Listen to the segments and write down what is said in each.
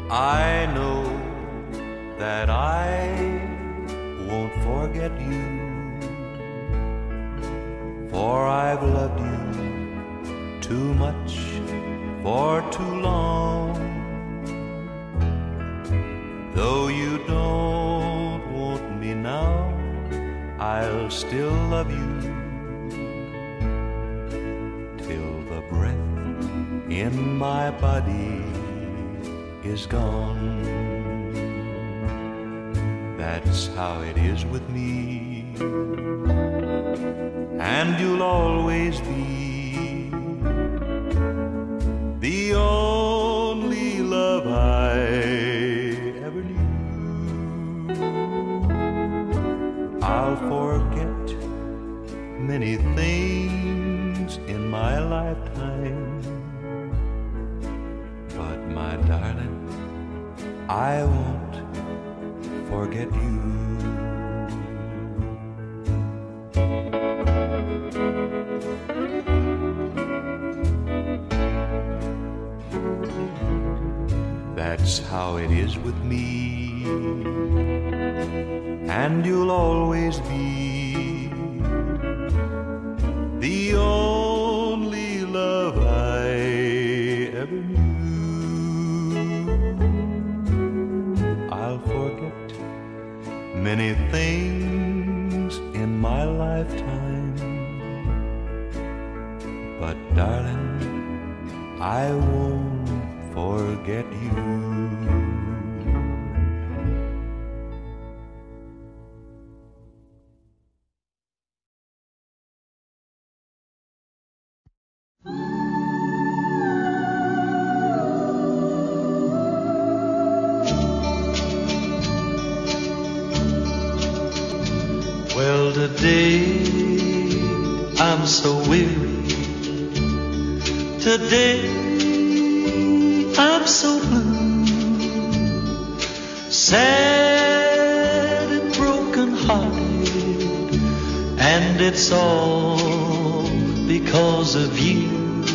I know that I won't forget you, for I've loved you too much for too long. Though you don't want me now, I'll still love you till the breath in my body is gone. That's how it is with me, and you'll always be the only love I ever knew. I'll forget many things in my lifetime, but my darling, I won't forget you. That's how it is with me, and you'll always be the only love I ever knew. I'll forget many things in my lifetime, but darling, I won't forget you. Well, today I'm so weary. Today I'm so blue, sad and broken hearted, and it's all because of you.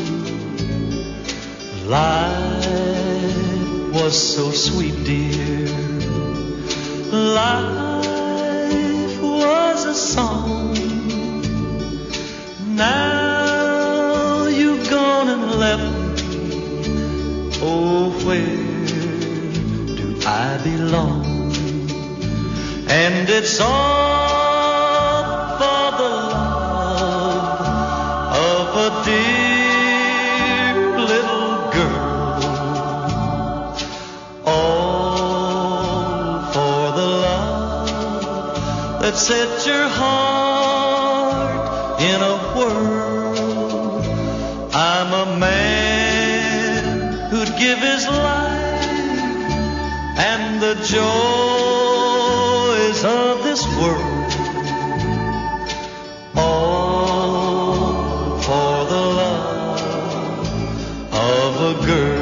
Life was so sweet, dear. Life was a song. Now you've gone and left me. Oh, where do I belong? And it's all for the love of a dear little girl. All for the love that set your heart in a whirl. I'm a man who'd give his life and the joys of this world, all for the love of a girl.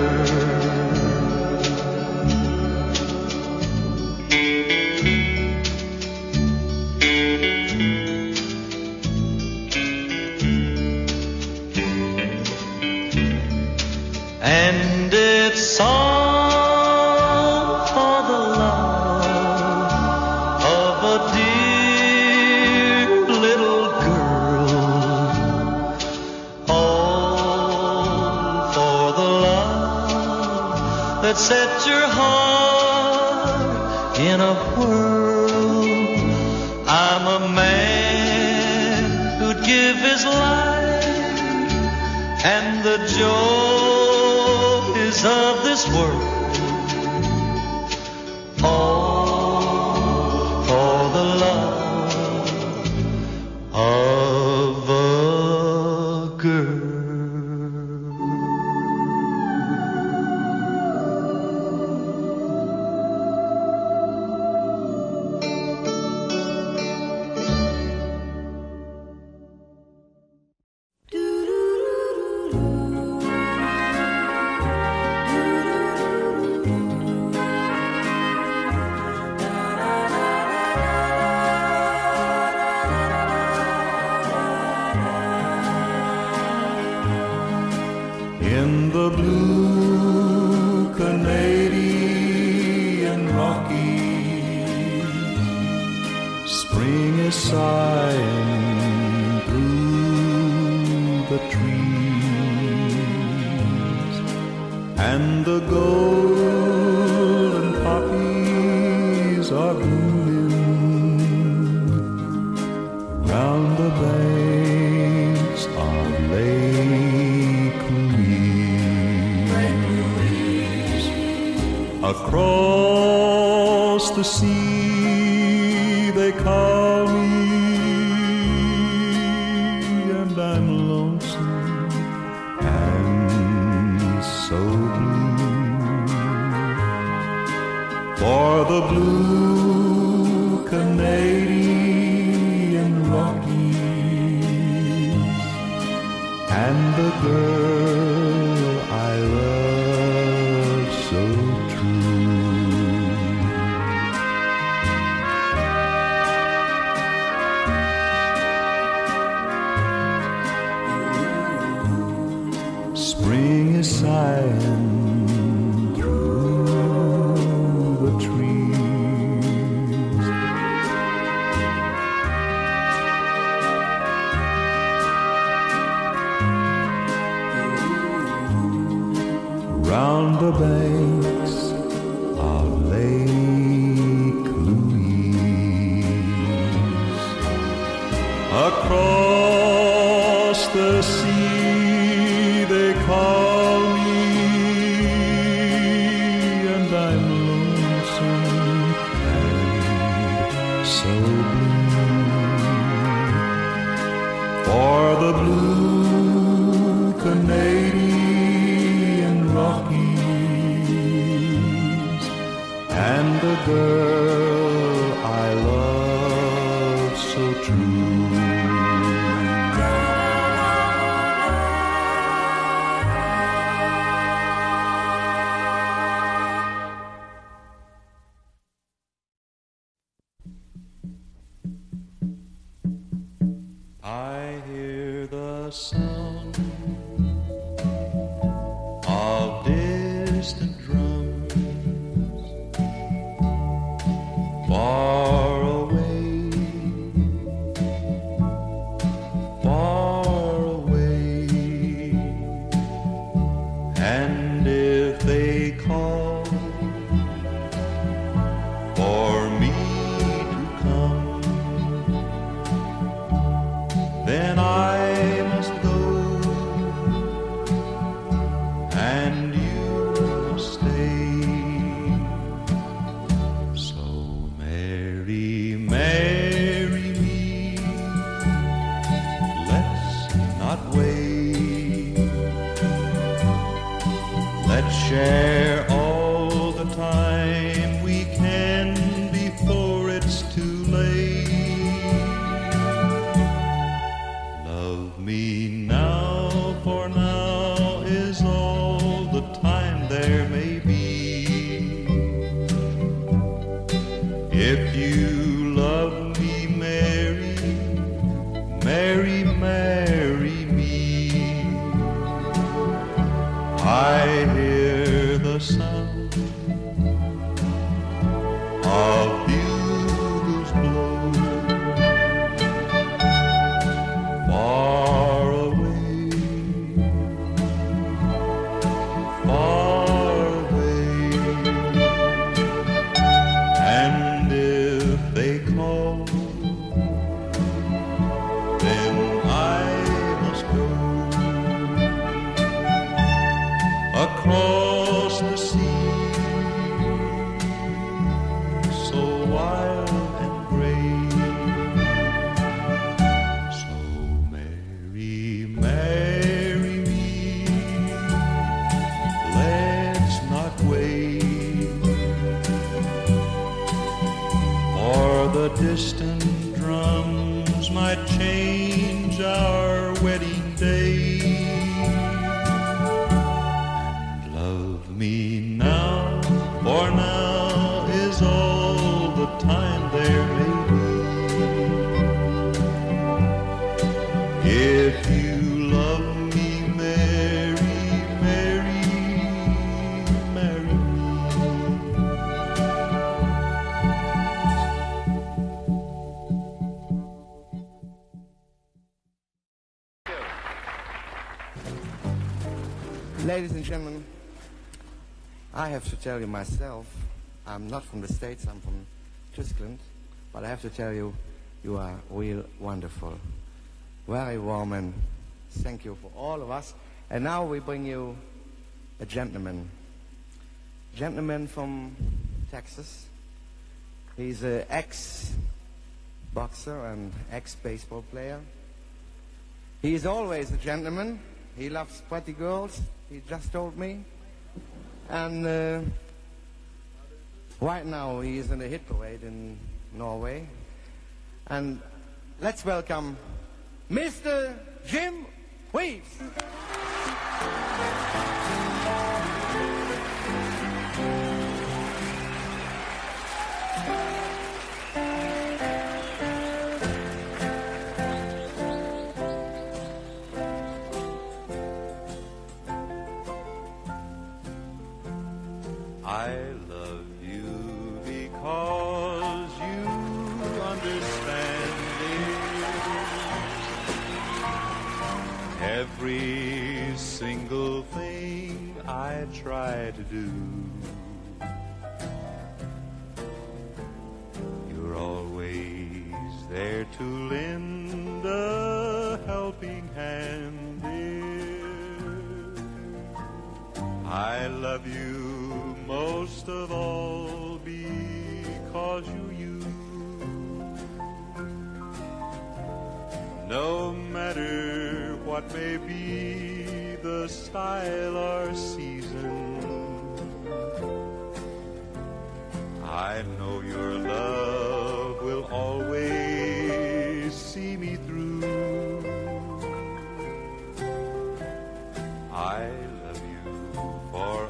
And it's all for the love of a dear little girl, all for the love that set your heart in a whirl. I'm a man who'd give his life and the joys of this world, all for the love of a girl. In the blue Canadian sighing through the trees, and the golden poppies are blooming round the banks of Lake Louise. Across the sea they call me, and I'm lonesome and so blue, for the blue Canadian Rockies and the girl I love so true. Spring is sighing through the trees, round the banks of Lake Louise. Across the sea they call me, and I'm lonesome and so blue, for the blue Canadian Rockies and the girl I love so true. I hear the sound of distant drums far away, far away, and if they call for me to come, then I must go, and you must stay. So marry, marry me, let's not wait. Let's share all the time we can before it's too late. Love me now, for now is all the time there may be. If you love me, marry, marry, marry me. I hear the sound of bugles blow far away, far away, and if they call, then I must go across the sea, so wild and gray. So marry, marry me, let's not wait, for the distant drums might change our wedding day. And love me now, for now is all the time there may be. If you love me, marry, marry, marry me. Ladies and gentlemen, I have to tell you myself, I'm not from the States, I'm from Switzerland, but I have to tell you, you are real wonderful. Very warm, and thank you for all of us. And now we bring you a gentleman. Gentleman from Texas. He's an ex-boxer and ex-baseball player. He is always a gentleman. He loves pretty girls, he just told me. And right now he is in a hit parade in Norway. And let's welcome Mr. Jim Reeves. I love you because you understand it. Every single thing I try to do, you're always there to lend a helping hand, dear. I love you most of all because you're you. No matter what may be the style or season, I know your love will always see me through. I love you for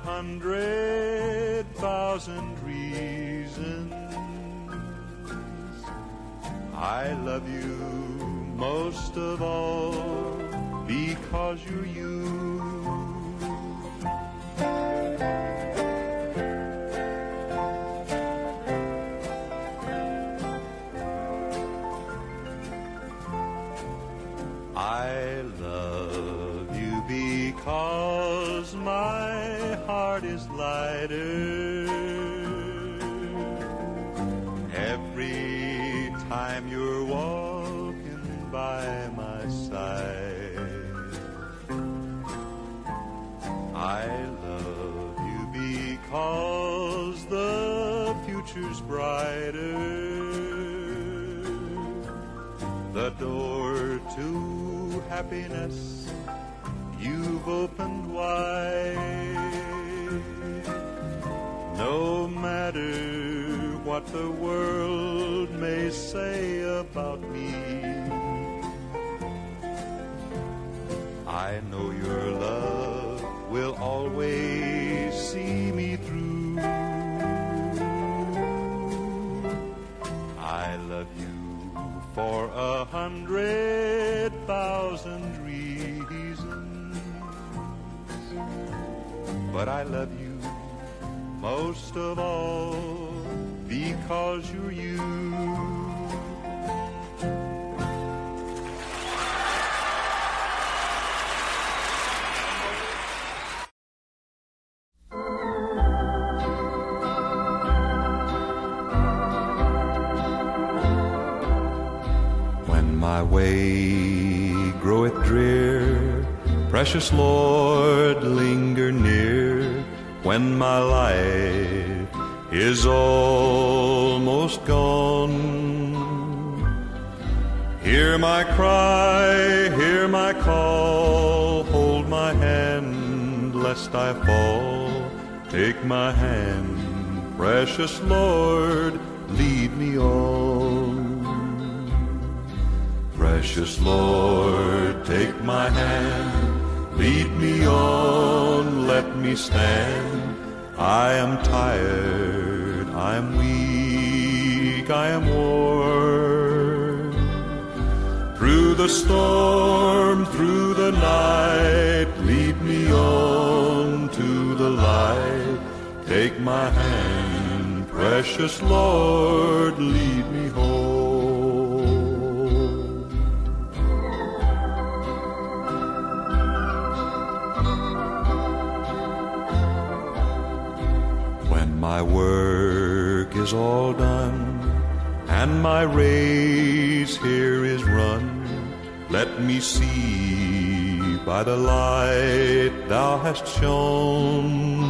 100,000 reasons. I love you most of all because you're you. I love you because my heart is lighter every time you're walking by my side. I love you because the future's brighter. The door to happiness you've opened wide. No matter what the world may say about me, I know your love will always see me through. I love you for 100,000 reasons, but I love you most of all because you're you. When my way groweth drear, precious Lord, linger near. When my life is almost gone, hear my cry, hear my call, hold my hand lest I fall. Take my hand, precious Lord, lead me on. Precious Lord, take my hand, lead me on, let me stand. I am tired, I am weak, I am worn. Through the storm, through the night, lead me on to the light. Take my hand, precious Lord, lead me home. and my race here is run. Let me see by the light thou hast shone,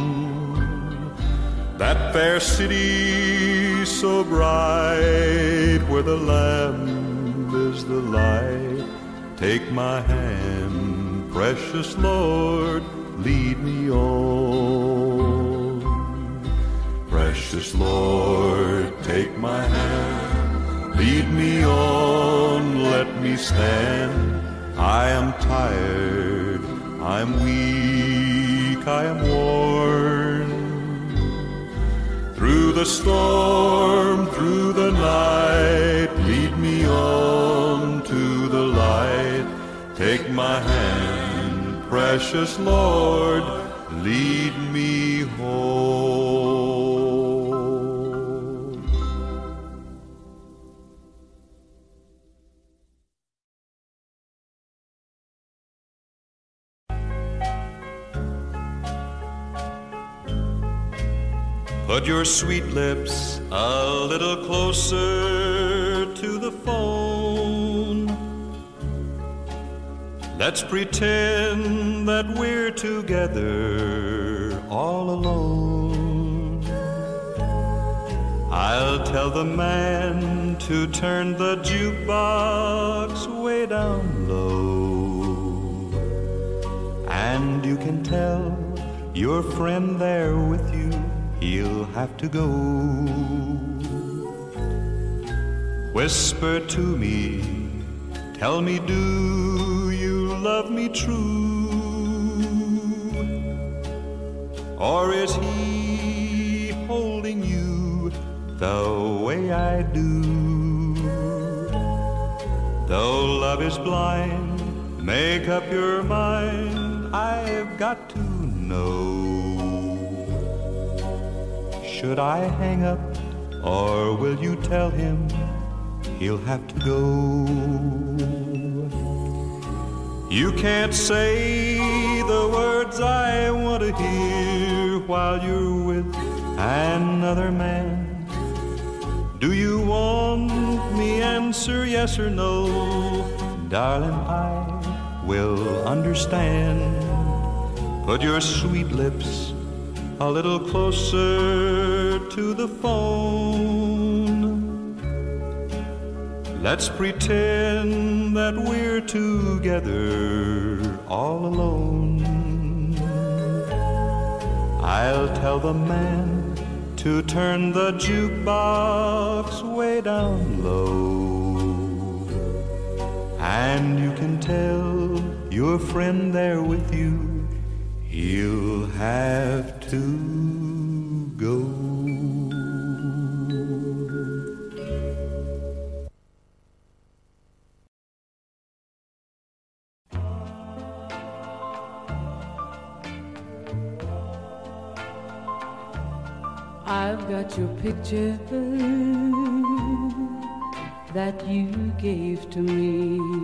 that fair city so bright, where the Lamb is the light. Take my hand, precious Lord, lead me on. Precious Lord, take my hand, lead me on, let me stand. I am tired, I'm weak, I am worn. Through the storm, through the night, lead me on to the light. Take my hand, precious Lord, lead me home. Put your sweet lips a little closer to the phone. Let's pretend that we're together all alone. I'll tell the man to turn the jukebox way down low, and you can tell your friend there with you he'll have to go. Whisper to me, tell me, do you love me true? Or is he holding you the way I do? Though love is blind, make up your mind, I've got to know. Should I hang up, or will you tell him he'll have to go? You can't say the words I want to hear while you're with another man. Do you want me answer yes or no? Darling, I will understand. Put your sweet lips a little closer to the phone. Let's pretend that we're together all alone. I'll tell the man to turn the jukebox way down low, and you can tell your friend there with you he'll have to go. I've got your picture that you gave to me,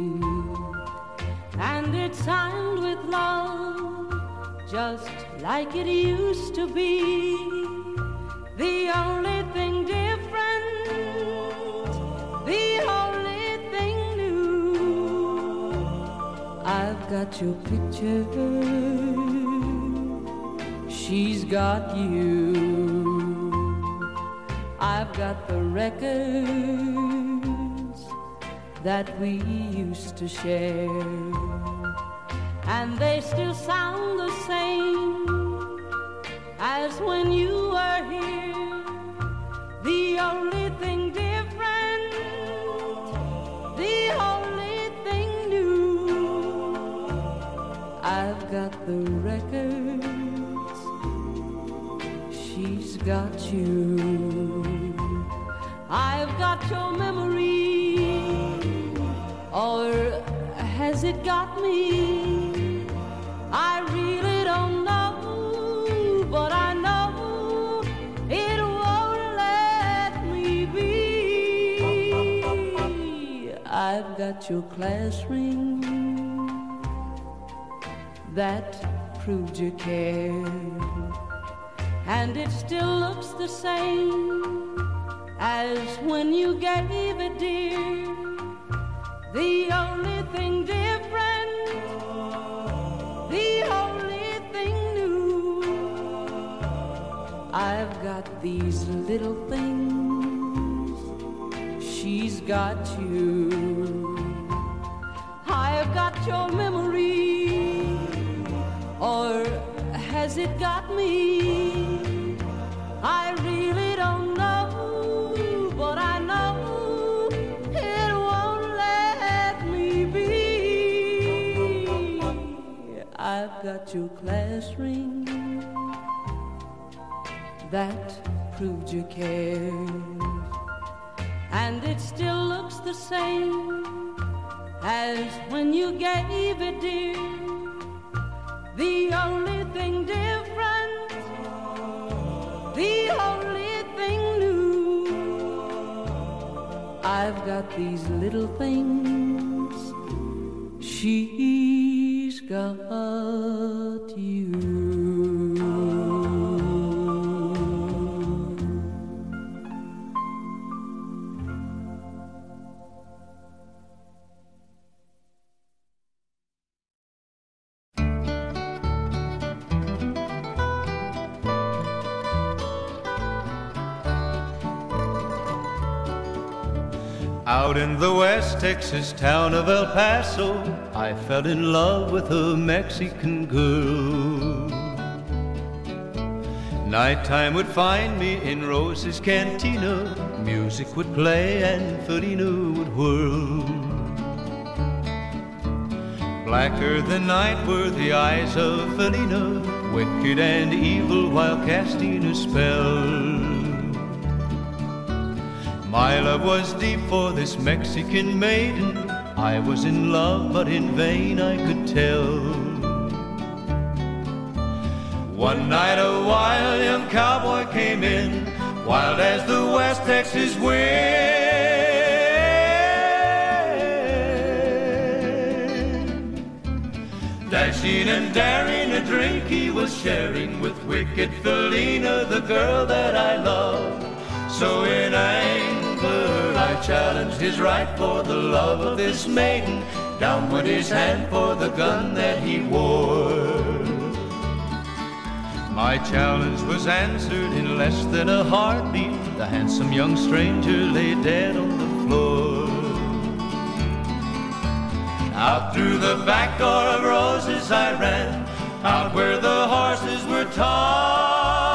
and it's signed with love, just like it used to be. The only thing different, the only thing new, I've got your picture, she's got you. I've got the records that we used to share, and they still sound the same as when you were here. The only thing different, the only thing new, I've got the records, she's got you. I've got your memory, or has it got me? I really don't know, but I know it won't let me be. I've got your class ring that proved you cared, and it still looks the same as when you gave it, dear. The only thing different, the only thing new, I've got these little things, she's got you. I've got your memory, or has it got me? I really don't know, but I know it won't let me be. I've got your class ring that proved you cared, and it still looks the same as when you gave it, dear. The only thing different, the only thing new, I've got these little things, she's got you. Out in the West Texas town of El Paso, I fell in love with a Mexican girl. Nighttime would find me in Rose's cantina, music would play and Felina would whirl. Blacker than night were the eyes of Felina, wicked and evil while casting a spell. My love was deep for this Mexican maiden, I was in love but in vain I could tell. One night a wild young cowboy came in, wild as the West Texas wind. Dashing and daring, a drink he was sharing with wicked Felina, the girl that I loved. So in anger I challenged his right for the love of this maiden. Down went his hand for the gun that he wore. My challenge was answered in less than a heartbeat. The handsome young stranger lay dead on the floor. Out through the back door of Roses I ran, out where the horses were tied.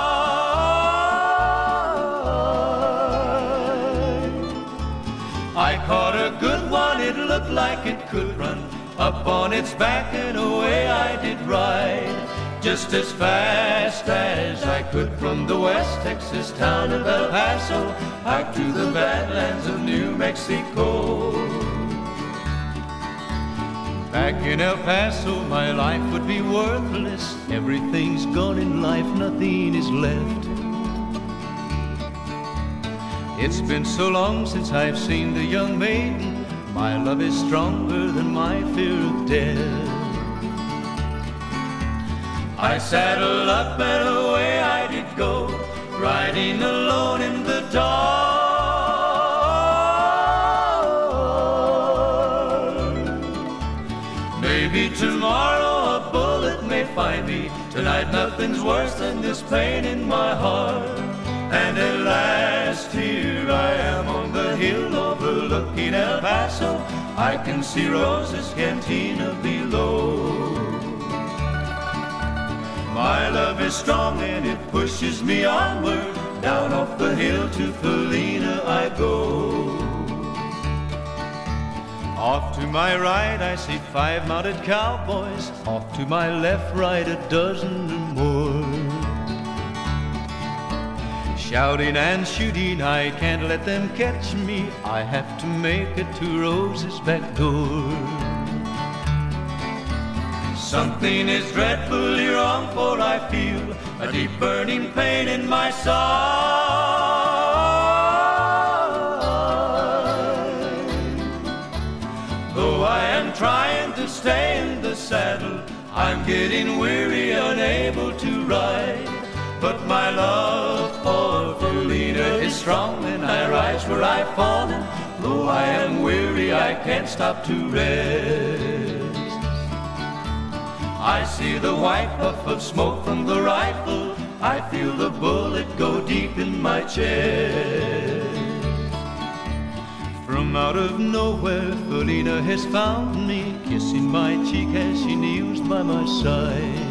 I caught a good one, it looked like it could run. Up on its back and away I did ride, just as fast as I could from the West Texas town of El Paso out to the badlands of New Mexico. Back in El Paso my life would be worthless. Everything's gone in life, nothing is left. It's been so long since I've seen the young maiden, my love is stronger than my fear of death. I saddled up and away I did go, riding alone in the dark. Maybe tomorrow a bullet may find me, tonight nothing's worse than this pain in my heart. And at last here I am on the hill overlooking El Paso, I can see Rose's cantina below. My love is strong and it pushes me onward, down off the hill to Felina I go. Off to my right I see 5 mounted cowboys, off to my left, right, a dozen or more. Shouting and shooting, I can't let them catch me, I have to make it to Rose's back door. Something is dreadfully wrong, for I feel a deep burning pain in my side. Though I am trying to stay in the saddle, I'm getting weary, unable to ride. But my love for Felina is strong when I rise where I've fallen. Though I am weary, I can't stop to rest. I see the white puff of smoke from the rifle. I feel the bullet go deep in my chest. From out of nowhere, Felina has found me, kissing my cheek as she kneels by my side.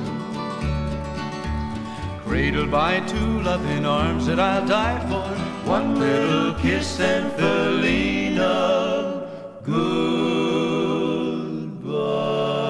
Cradled by two loving arms that I'll die for. One little kiss and Felina, goodbye.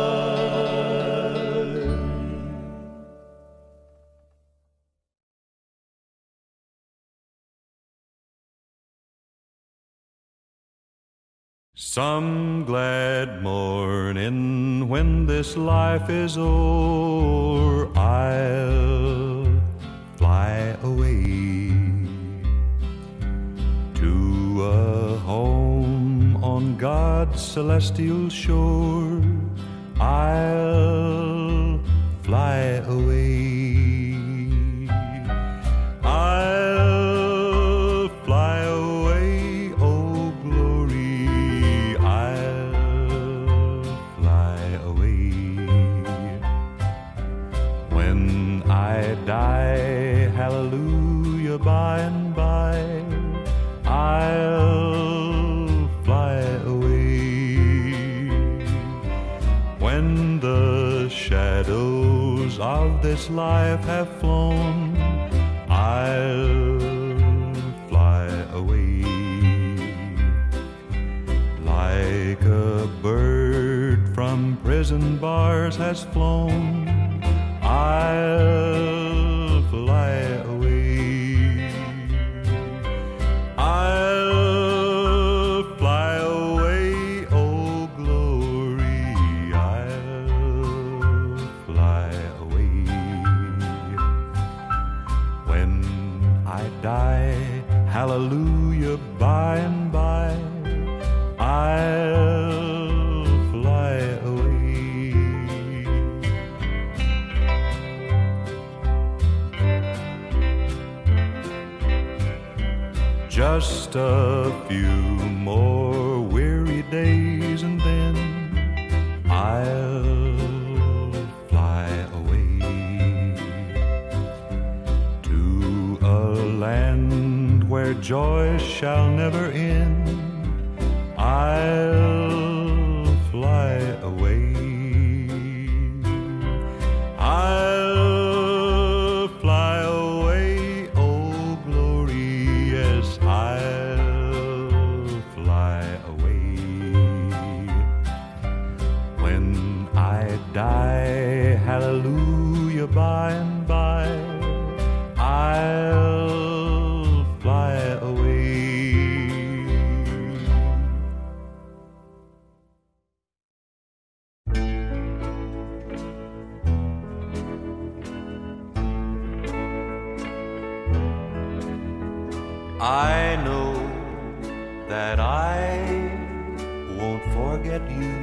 Some glad morning when this life is o'er, I'll fly away to a home on God's celestial shore. I'll fly away. I'll fly away, oh glory, I'll fly away. When I die, hallelujah, by and by, I'll fly away. When the shadows of this life have flown, I'll fly away. Like a bird from prison bars has flown, I'll fly away. I'll fly away, oh glory, I'll fly away. When I die, hallelujah, by and by, I'll fly away. Just a few more weary days and then I'll fly away to a land where joy shall never end. I'll fly away. I'll fly away, oh glory, yes, I'll fly away. When I die, hallelujah, by and by, I'll fly away. I know that I won't forget you,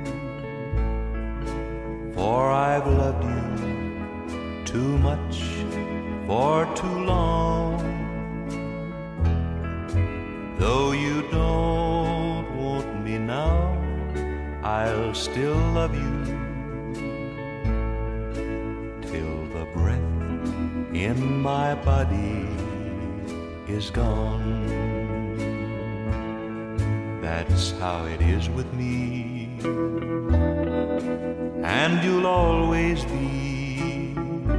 for I've loved you too much for too long. Though you don't want me now, I'll still love you till the breath in my body is gone. That's how it is with me, and you'll always be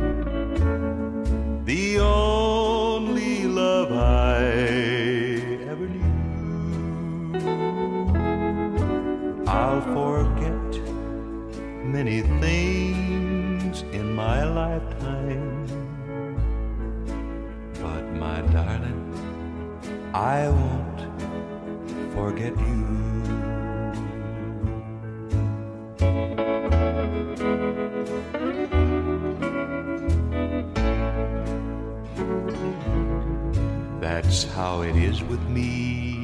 the only love I ever knew. I'll forget many things in my lifetime, but my darling, I won't forget you. That's how it is with me,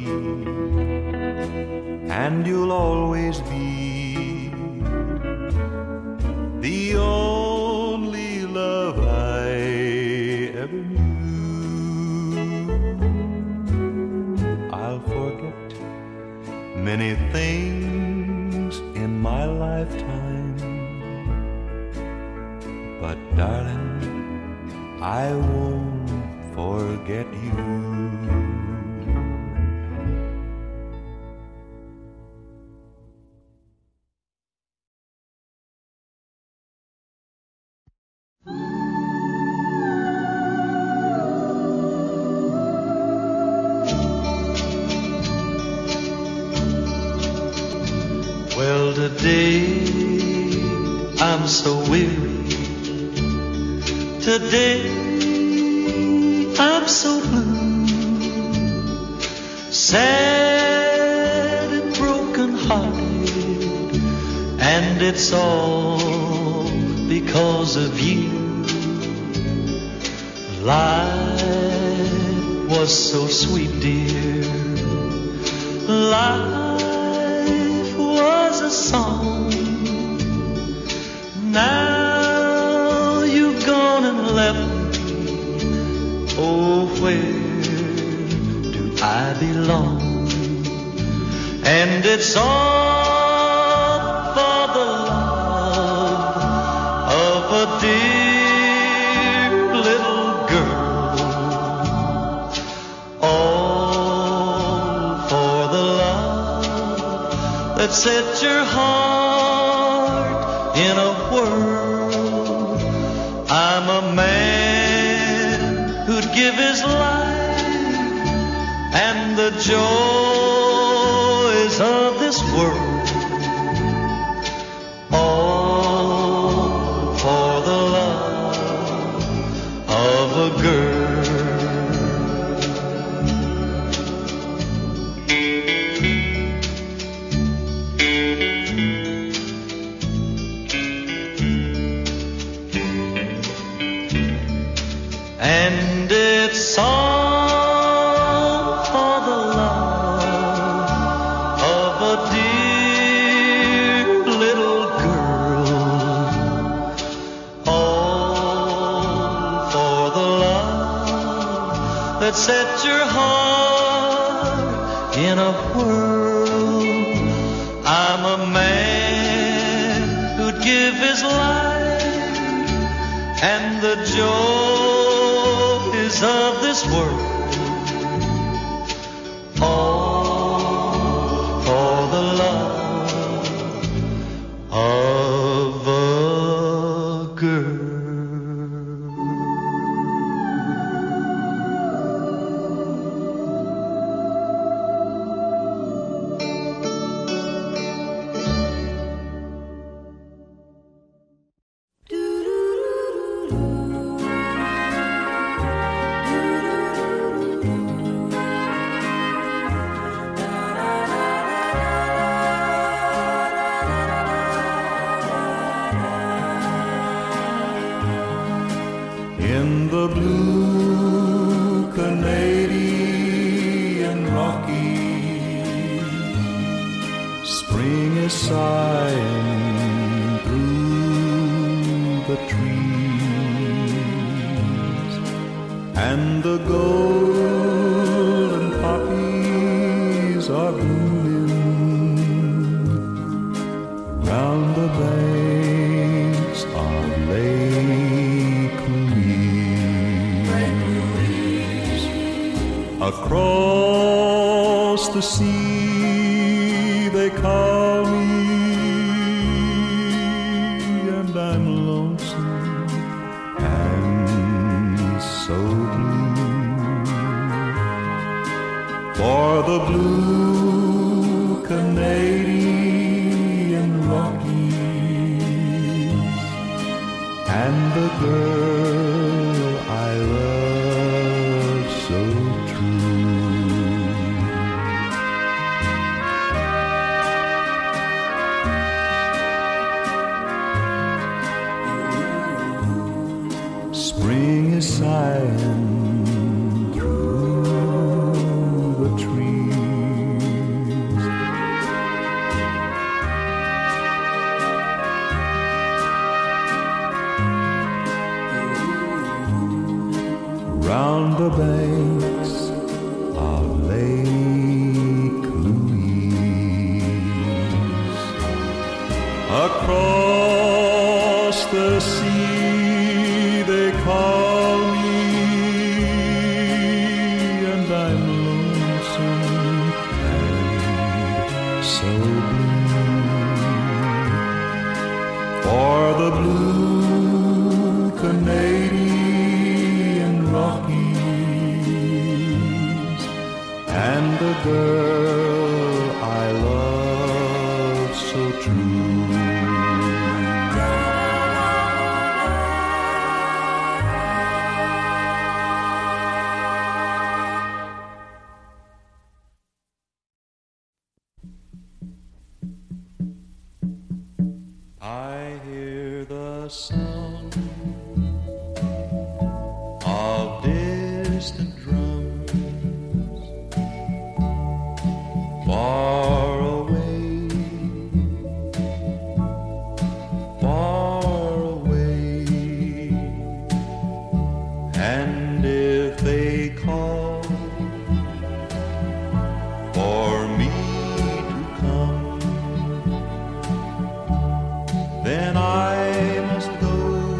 and you'll always be the only love I ever knew. many things in my lifetime, but darling, I won't forget you. Well, today I'm so weary. Today I'm so blue, sad and broken hearted, and it's all because of you. Life was so sweet, dear. Life was a song. Now you've gone and left me. Oh, where do I belong? And it's all for the love of a dear little girl. All for the love that set your heart in a whirl. I'm a man who'd give his life and the joys of this world, all for the love of a girl. And it's all for the love of a dear little girl, all for the love that set your heart in a whirl. I'm a man who'd give his life and the joys of this world, all for the love of a girl. In the blue Canadian Rockies, spring is sighing through the trees, and the golden poppies are blooming round the banks of Lake Louise. Across the sea they call me, and I'm lonesome and so blue, for the blue Canadian Rockies and the girl I love so true. Spring is sighing through the trees, round the banks of Lake Louise. Across the sea they call me, and I'm lonesome and so blue. For the blue Canadian Rockies and the girl I love so true. I hear the sound of distant drums far away, far away. And if they call for me to come, then I must go,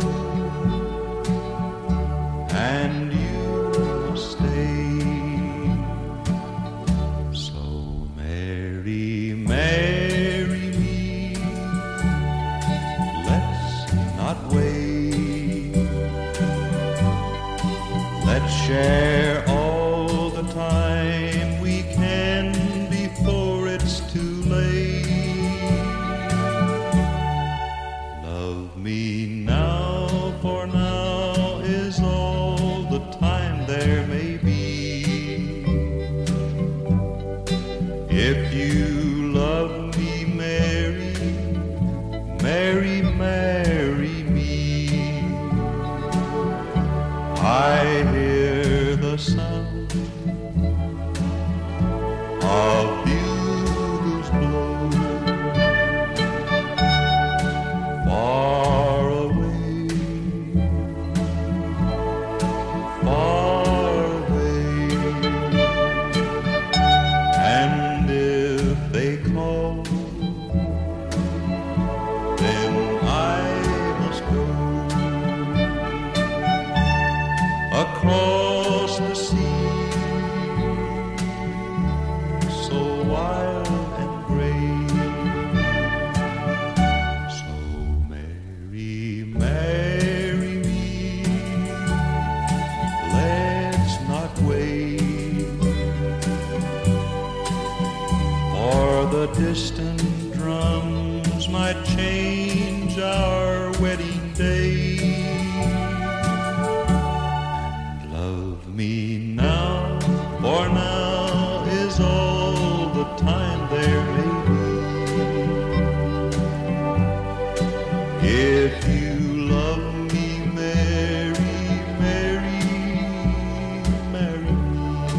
and you must stay. So marry, marry me, let's not wait. Let's share all the time we can before it's too late. Love me now, for now is all the time there may be. If you love me, marry, marry, marry me. I hear the sound of bugles blow far away, far away. And if they call, then I must go across the sea, so wild and gray. So marry, marry me, let's not wait. For the distant drums might change our wedding day. And love me now, for now is all the time there may be. If you love me, marry, marry, marry me.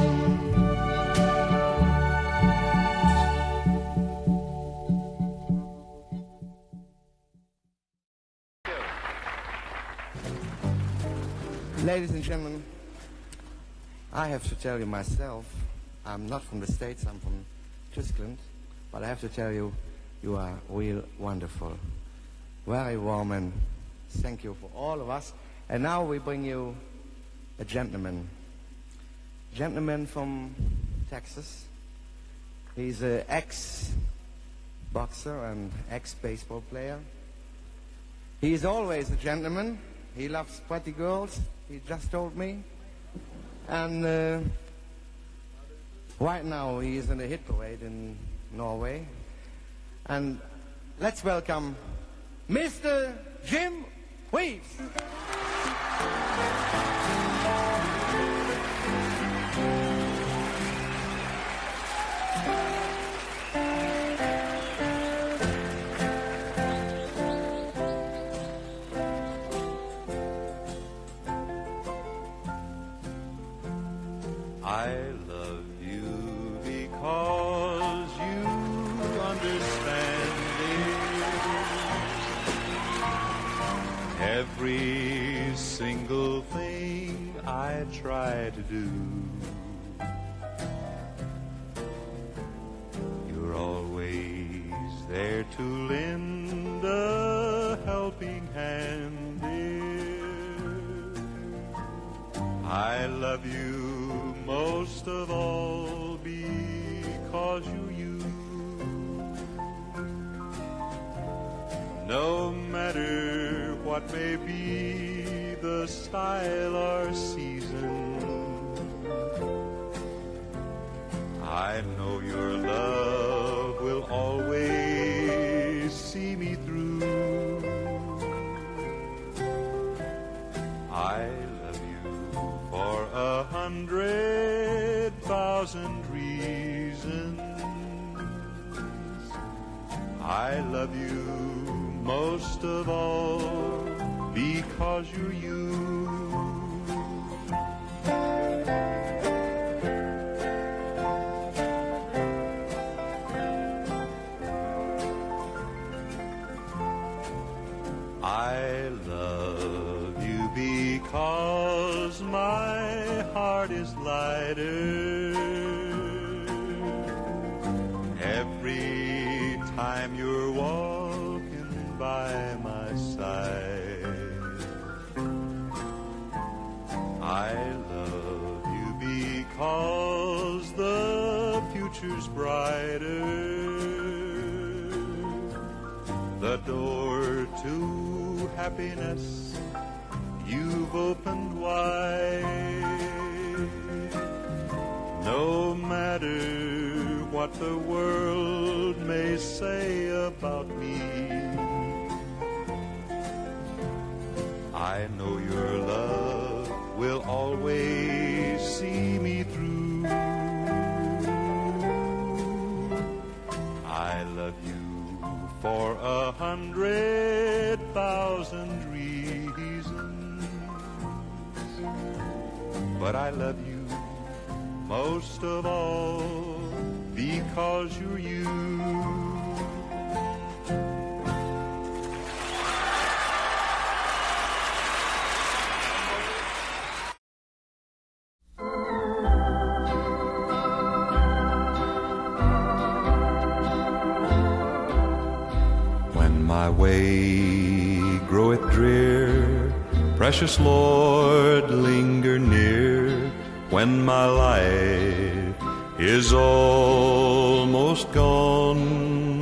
Ladies and gentlemen, I have to tell you myself, I'm not from the States, I'm from Switzerland, but I have to tell you, you are real wonderful. Very warm, and thank you for all of us. And now we bring you a gentleman. Gentleman from Texas. He's an ex-boxer and ex-baseball player. He is always a gentleman. He loves pretty girls, he just told me. And right now he is in a hit parade in Norway. And let's welcome Mr. Jim Reeves. I love you because you understand it. Every single thing I try to do, you're always there to lend a helping hand, dear. I love you most of all because you're you. No matter what may be the style or season, I know your love will always see me through. I love you for 100,000 reasons. I love you most of all because you're you. I love you because my heart is lighter every time you're walking by my side. I love you because the future's brighter, the door to happiness you've opened wide. No matter what the world may say about me, I know your love will always see me through. I love you for 100,000 reasons, but I love you most of all because you're you. My way groweth drear, precious Lord, linger near. When my life is almost gone,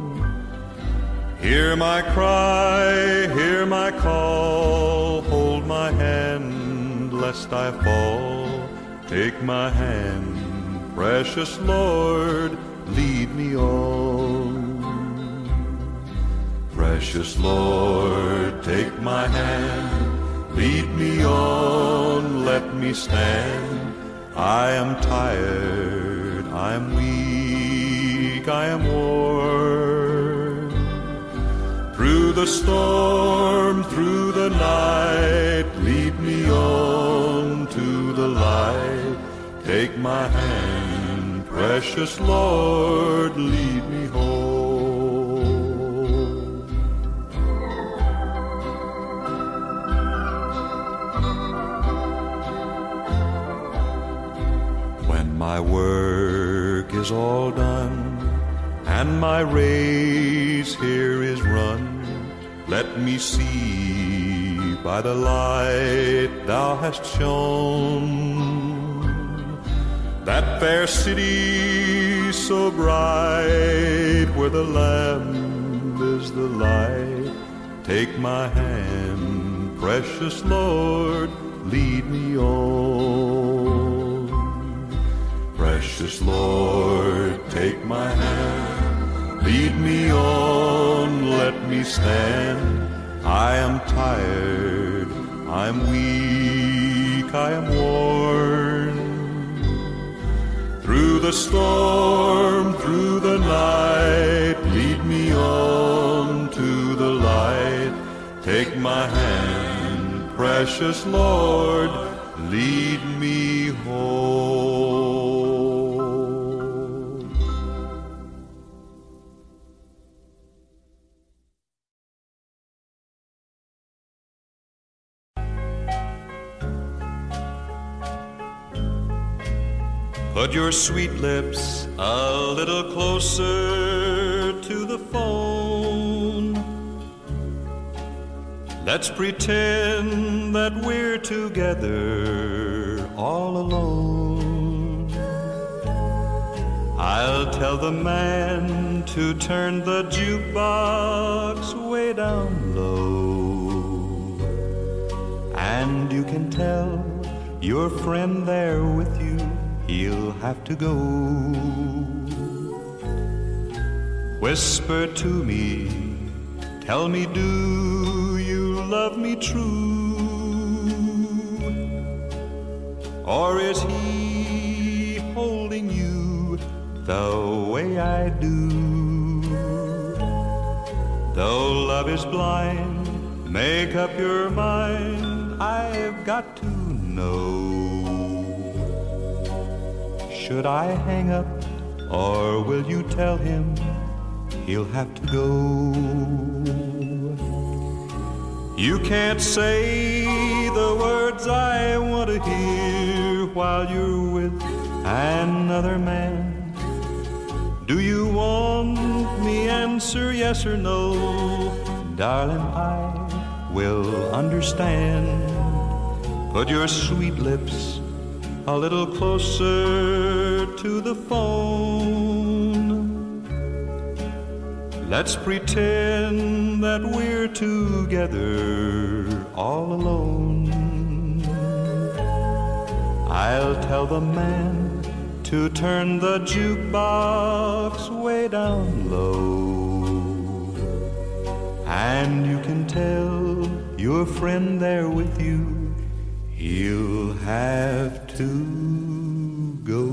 hear my cry, hear my call, hold my hand lest I fall. Take my hand, precious Lord, lead me on. Precious Lord, take my hand, lead me on, let me stand. I am tired, I am weak, I am worn. Through the storm, through the night, lead me on to the light. Take my hand, precious Lord, lead me home. My work is all done, and my race here is run. Let me see by the light thou hast shone that fair city so bright, where the Lamb is the light. Take my hand, precious Lord, lead me on. Precious Lord, take my hand, lead me on, let me stand. I am tired, I'm weak, I am worn. Through the storm, through the night, lead me on to the light. Take my hand, precious Lord, lead me home. Put your sweet lips a little closer to the fire. Let's pretend that we're together all alone. I'll tell the man to turn the jukebox way down low, and you can tell your friend there with you, he'll have to go. Whisper to me, tell me, do you love me true? Or is he holding you the way I do? Though love is blind, make up your mind, I've got to know. Should I hang up, or will you tell him he'll have to go? You can't say the words I want to hear while you're with another man. Do you want me answer yes or no? Darling, I will understand. Put your sweet lips a little closer to the phone. Let's pretend that we're together all alone. I'll tell the man to turn the jukebox way down low, and you can tell your friend there with you, he'll have to go.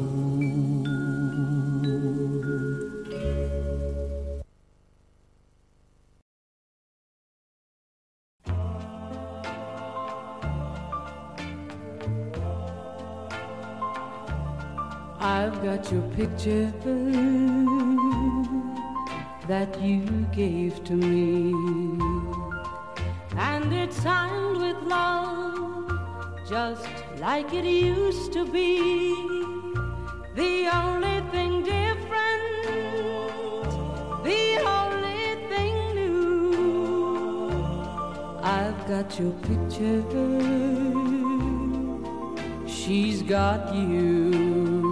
I've got your picture that you gave to me, and it's signed with love, just like it used to be. The only thing different, the only thing new, I've got your picture, she's got you.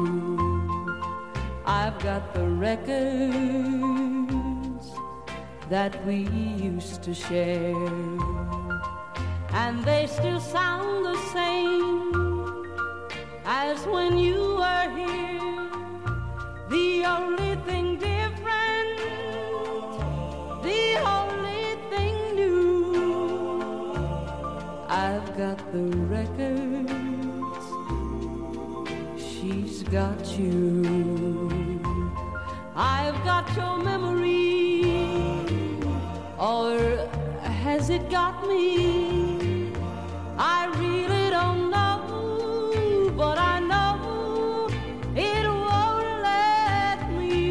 I've got the records that we used to share, and they still sound the same as when you were here. The only thing different, the only thing new, I've got the records, she's got you. I've got your memory, or has it got me? I really don't know, but I know it won't let me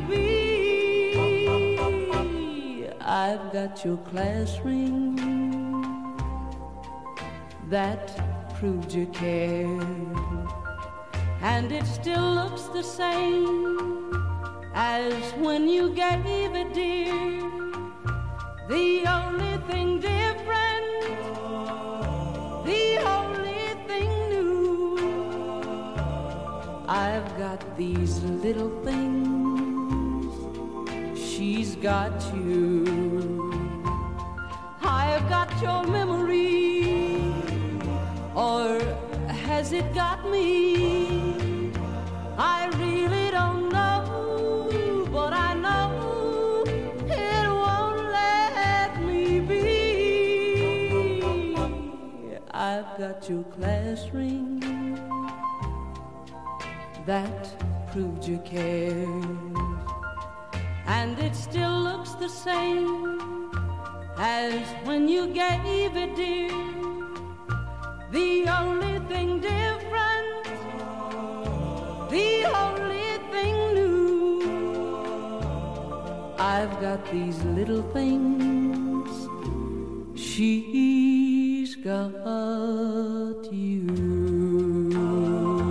be. I've got your class ring that proved you cared, and it still looks the same as when you gave it, dear. The only thing different, the only thing new, I've got these little things, she's got you. I've got your memory, or has it got me? I really don't know, but I know it won't let me be. I've got your class ring that proved you cared, and it still looks the same as when you gave it, dear. The only thing different, the only thing new, I've got these little things, she's got you.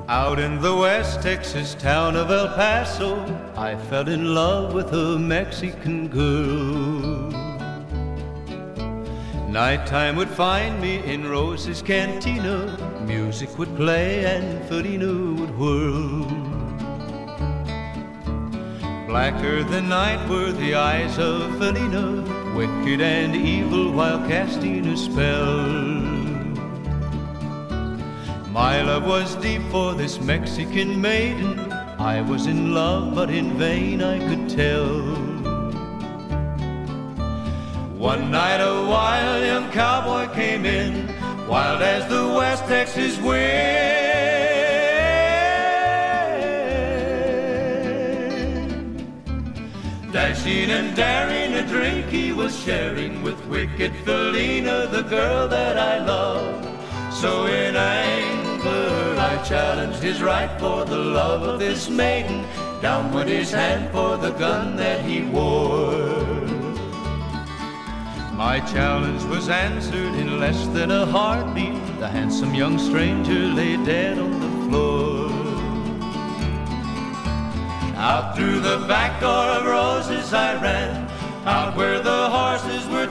Out in the West Texas town of El Paso, I fell in love with a Mexican girl. Nighttime would find me in Rose's cantina. Music would play and Felina would whirl. Blacker than night were the eyes of Felina, wicked and evil while casting a spell. My love was deep for this Mexican maiden. I was in love, but in vain I could tell. One night a wild young cowboy came in, wild as the West Texas wind. Dashing and daring, a drink he was sharing with wicked Felina, the girl that I love. So in anger I challenged his right for the love of this maiden. Down went his hand for the gun that he wore. My challenge was answered in less than a heartbeat. The handsome young stranger lay dead on the floor. Out through the back door of Roses I ran, out where the horses were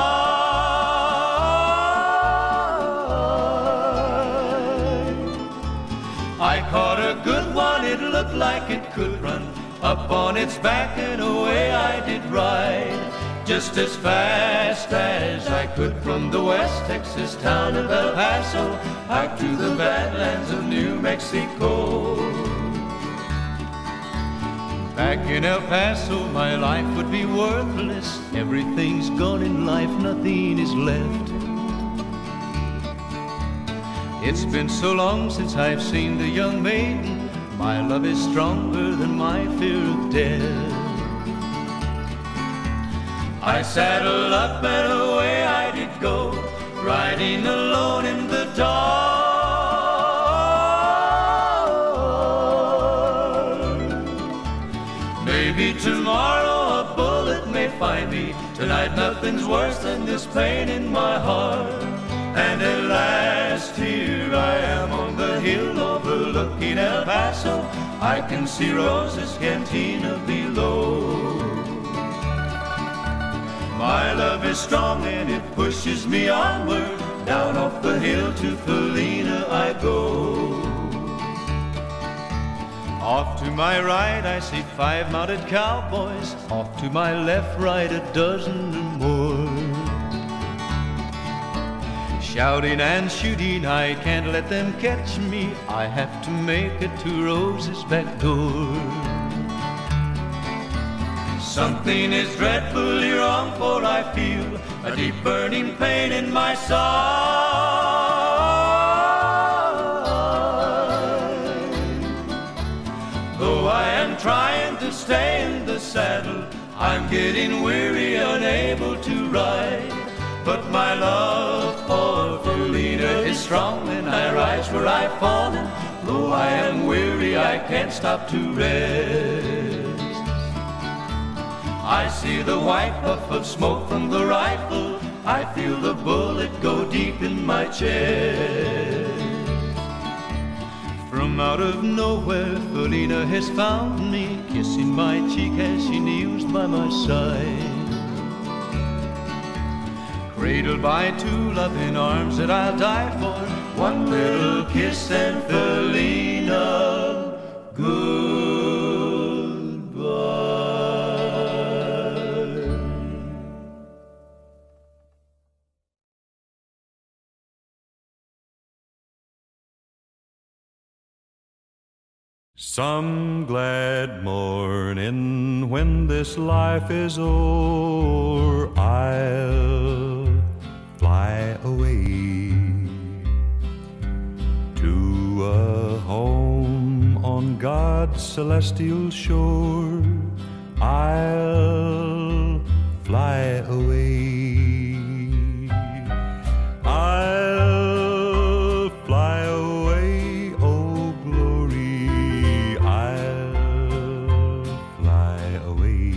tied. I caught a good one, it looked like it could run. Up on its back and away I did ride, just as fast as I could from the West Texas town of El Paso out to the badlands of New Mexico. Back in El Paso my life would be worthless. Everything's gone in life, nothing is left. It's been so long since I've seen the young maiden. My love is stronger than my fear of death. I saddled up and away I did go, riding alone in the dark. Maybe tomorrow a bullet may find me. Tonight nothing's worse than this pain in my heart. And at last here I am on the hill overlooking El Paso. I can see Rose's cantina below. My love is strong and it pushes me onward. Down off the hill to Felina I go. Off to my right I see 5 mounted cowboys. Off to my left, right, a dozen or more. Shouting and shooting, I can't let them catch me. I have to make it to Rose's back door. Something is dreadfully wrong, for I feel a deep burning pain in my side. Though I am trying to stay in the saddle, I'm getting weary, unable to ride. But my love for Felina is strong, and I rise where I've fallen. Though I am weary, I can't stop to rest. I see the white puff of smoke from the rifle. I feel the bullet go deep in my chest. From out of nowhere, Felina has found me, kissing my cheek as she kneels by my side. Cradled by 2 loving arms that I'll die for. One little kiss and Felina, goodbye. Some glad morning when this life is o'er, I'll fly away to a home on God's celestial shore. I'll fly away. I'll fly away, oh glory, I'll fly away.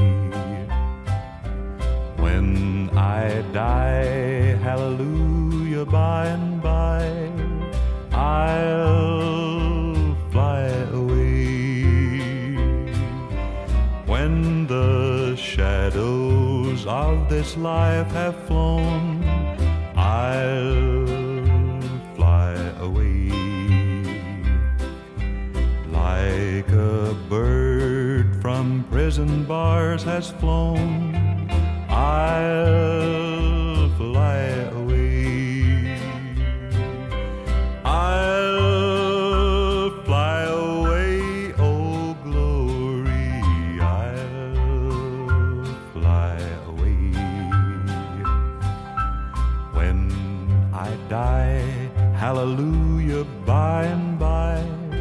When I die, hallelujah, by and by, I'll shadows of this life have flown, I'll fly away. Like a bird from prison bars has flown, I'll fly away. I'll fly away, oh glory, I'll fly away. When I die, hallelujah, by and by,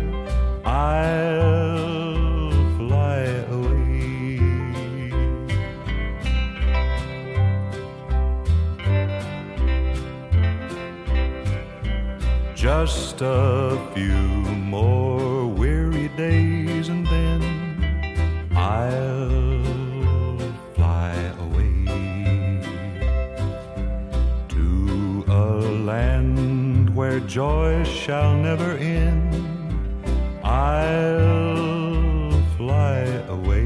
I'll fly away. Just a few more weary days and then I'll fly away to a land where joy shall never end. I'll fly away.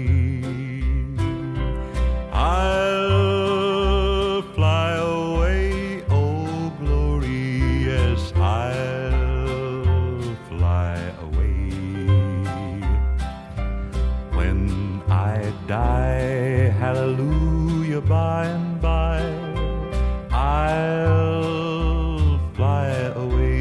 I'll fly away, oh glory, yes, I'll fly away. When I die, hallelujah, by and by, I'll fly away.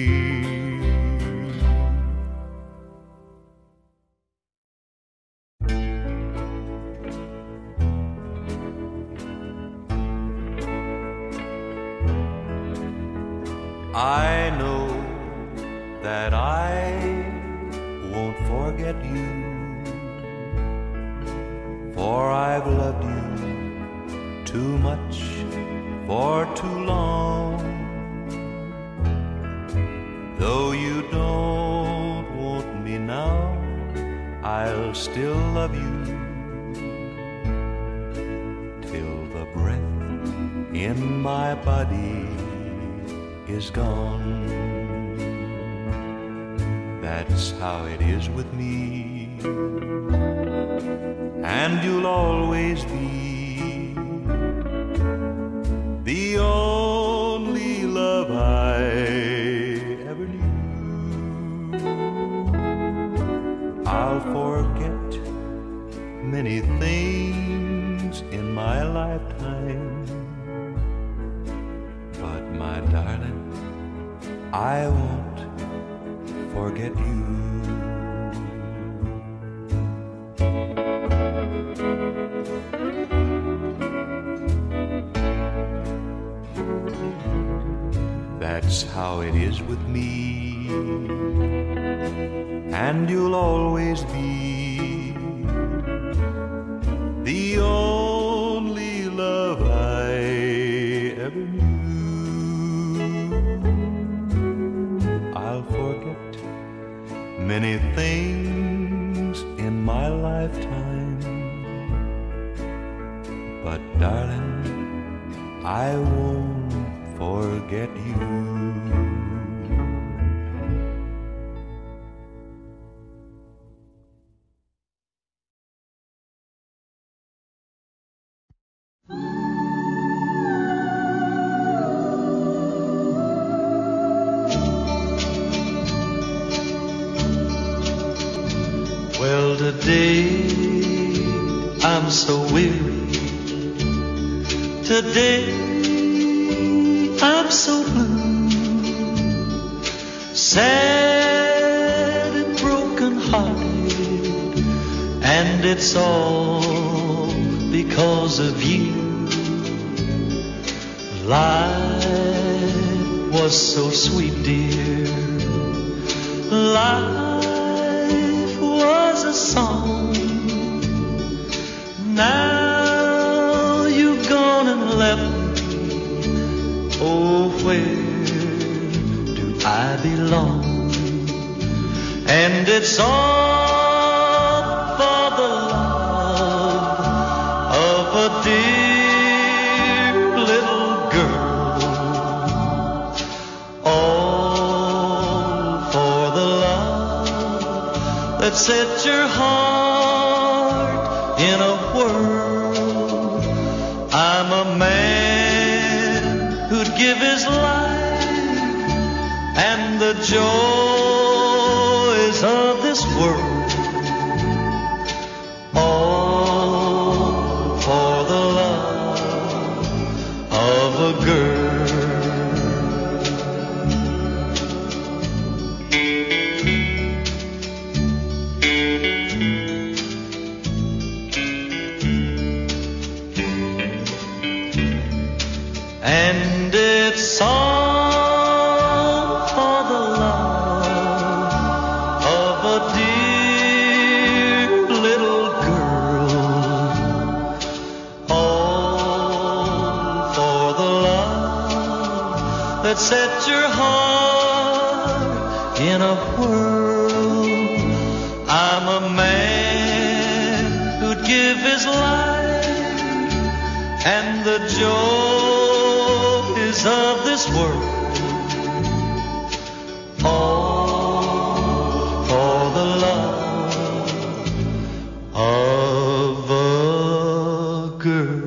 I know that I won't forget you, for I've loved you too much for too long. Though you don't want me now, I'll still love you till the breath in my body is gone. That's how it is with me, and you'll always be the only love I ever knew. I'll forget many things in my lifetime, but my darling, I won't forget you. That's how it is with me, and you'll always be the only love I ever knew. I'll forget many things in my lifetime, but darling, I won't forget you. Well, today I'm so weary. Today I'm so blue, sad and broken hearted, and it's all because of you. Life was so sweet, dear. Life was a song. Now you've gone and left me. Oh, where do I belong? And it's all for the love of a dear little girl. All for the love that set your heart in a whirl. I'm a man who'd give his life and the joys of this world, all for the love of a girl. And it's all for the love of a dear little girl, all for the love that set your heart in a whirl. I'm a man who'd give his life and the joys of this world, all for the love of a girl.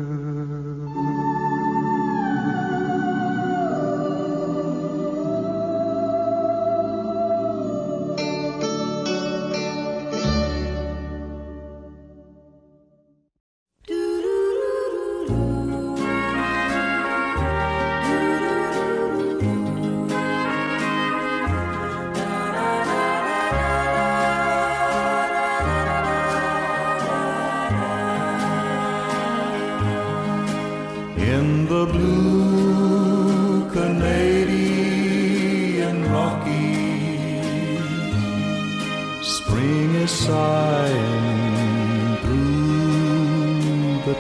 In the blue Canadian Rockies, spring is sighing through the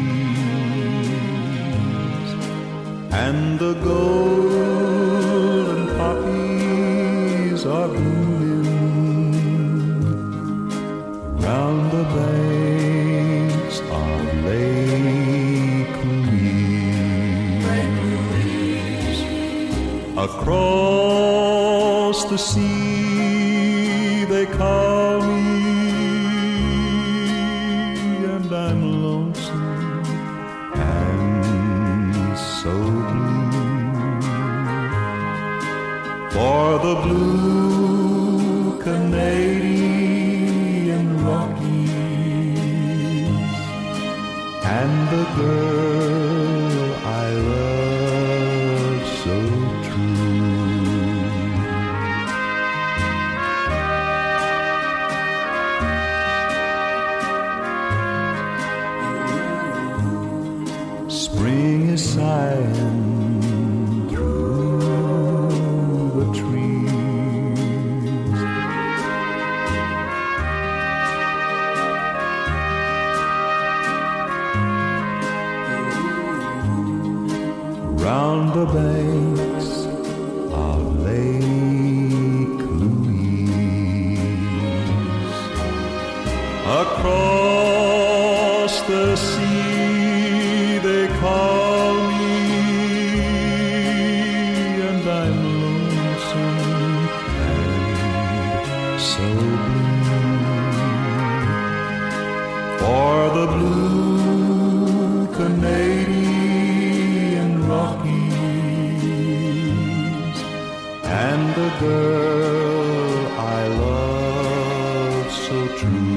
trees, and the golden poppies are blooming round the banks of Lake Louise. Across the sea they call me, and I'm lonesome and so blue, for the blue Canadian Rockies and the girl I love so true. Spring is sighing through the trees, round the banks of Lake Louise. Across the sea they call me, and I'm lonesome and so blue, for the blue Canadian Rockies and the girl I love so true.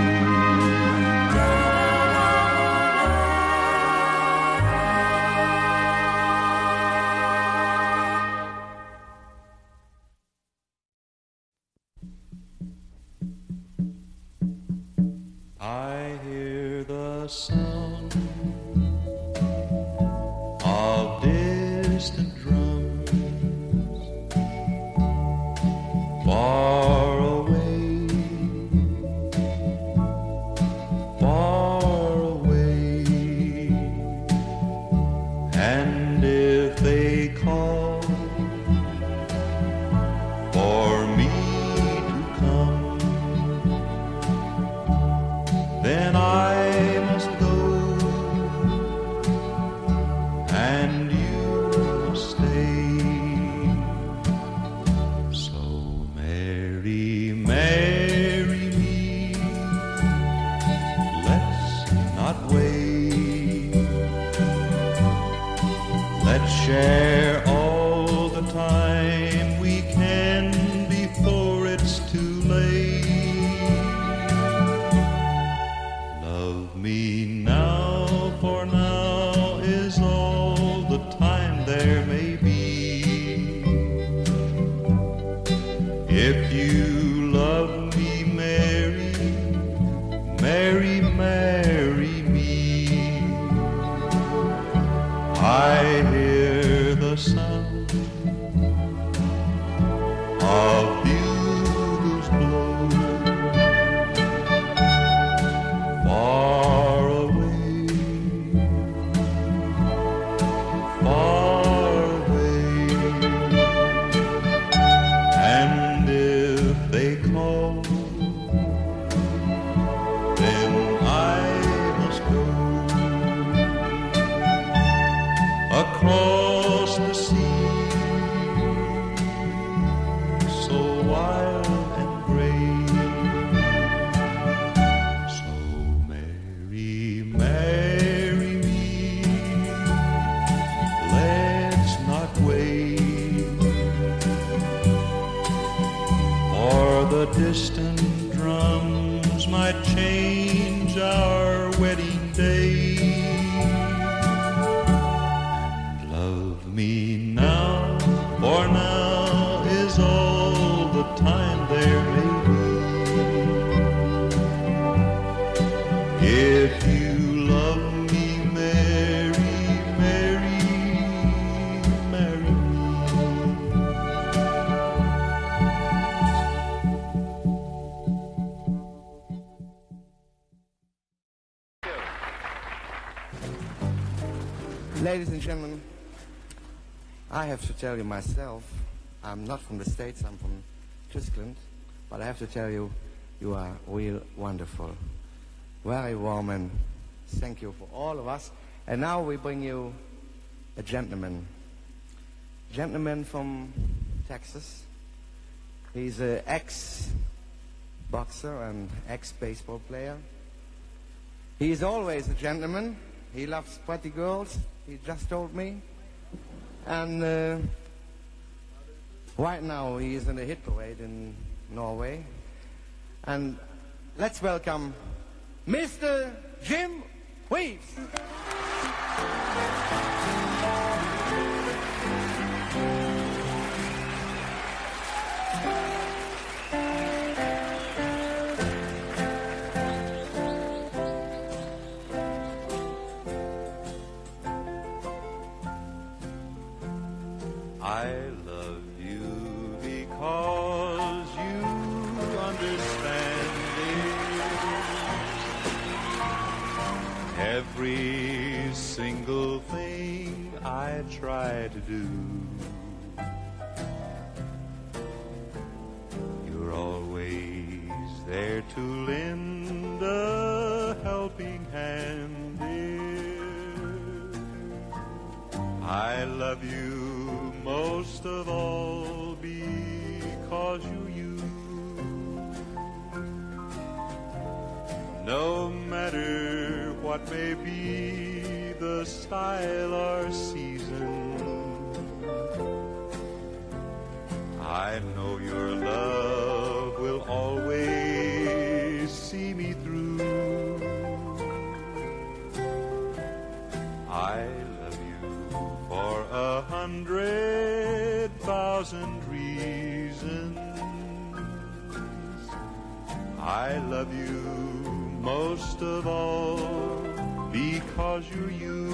I hear the sound of distant drums far away, far away. And if they call for me to come, then I must go share all the time we can before it's too late. Love me now, for now is all the time there may be. If you love me, marry, marry, marry me. I hear the sound of bugles blow far away, far away. And if they call, then I must go across the sea, so wild and gray. So marry, marry me, let's not wait for the distant drums might change our wedding day. Love me now, for now is all the time there may be. If you love me, marry, marry, marry me. Ladies and gentlemen, I have to tell you myself, I'm not from the States, I'm from Switzerland, but I have to tell you, you are real wonderful. Very warm, and thank you for all of us. And now we bring you a gentleman. Gentleman from Texas. He's an ex-boxer and ex-baseball player. He is always a gentleman. He loves pretty girls, he just told me. And right now he is in a hit parade in Norway. And let's welcome Mr. Jim Reeves. I love you because you understand it. Every single thing I try to do, you're always there to lend a helping hand, dear. I love you most of all because you're you. No matter what may be the style or season, I know your love will always see me through. I love you for 100,000 reasons. I love you most of all because you're you.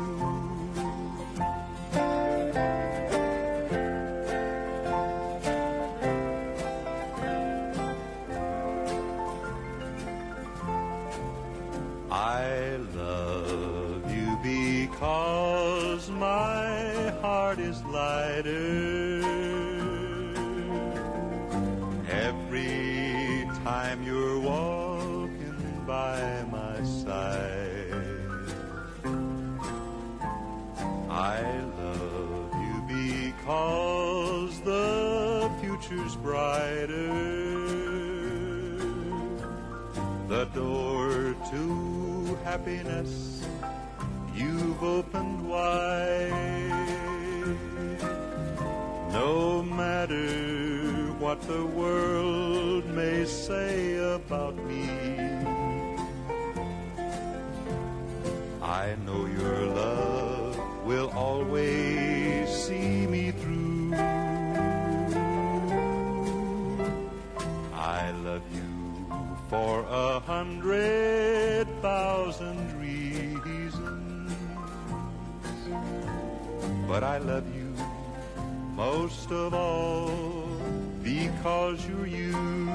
I love you because my heart is lighter every time you're walking by my side. I love you because the future's brighter, the door to happiness you've opened wide. No matter what the world may say about me, I know your love will always see me through. I love you for 100,000 reasons, but I love you most of all because you're you.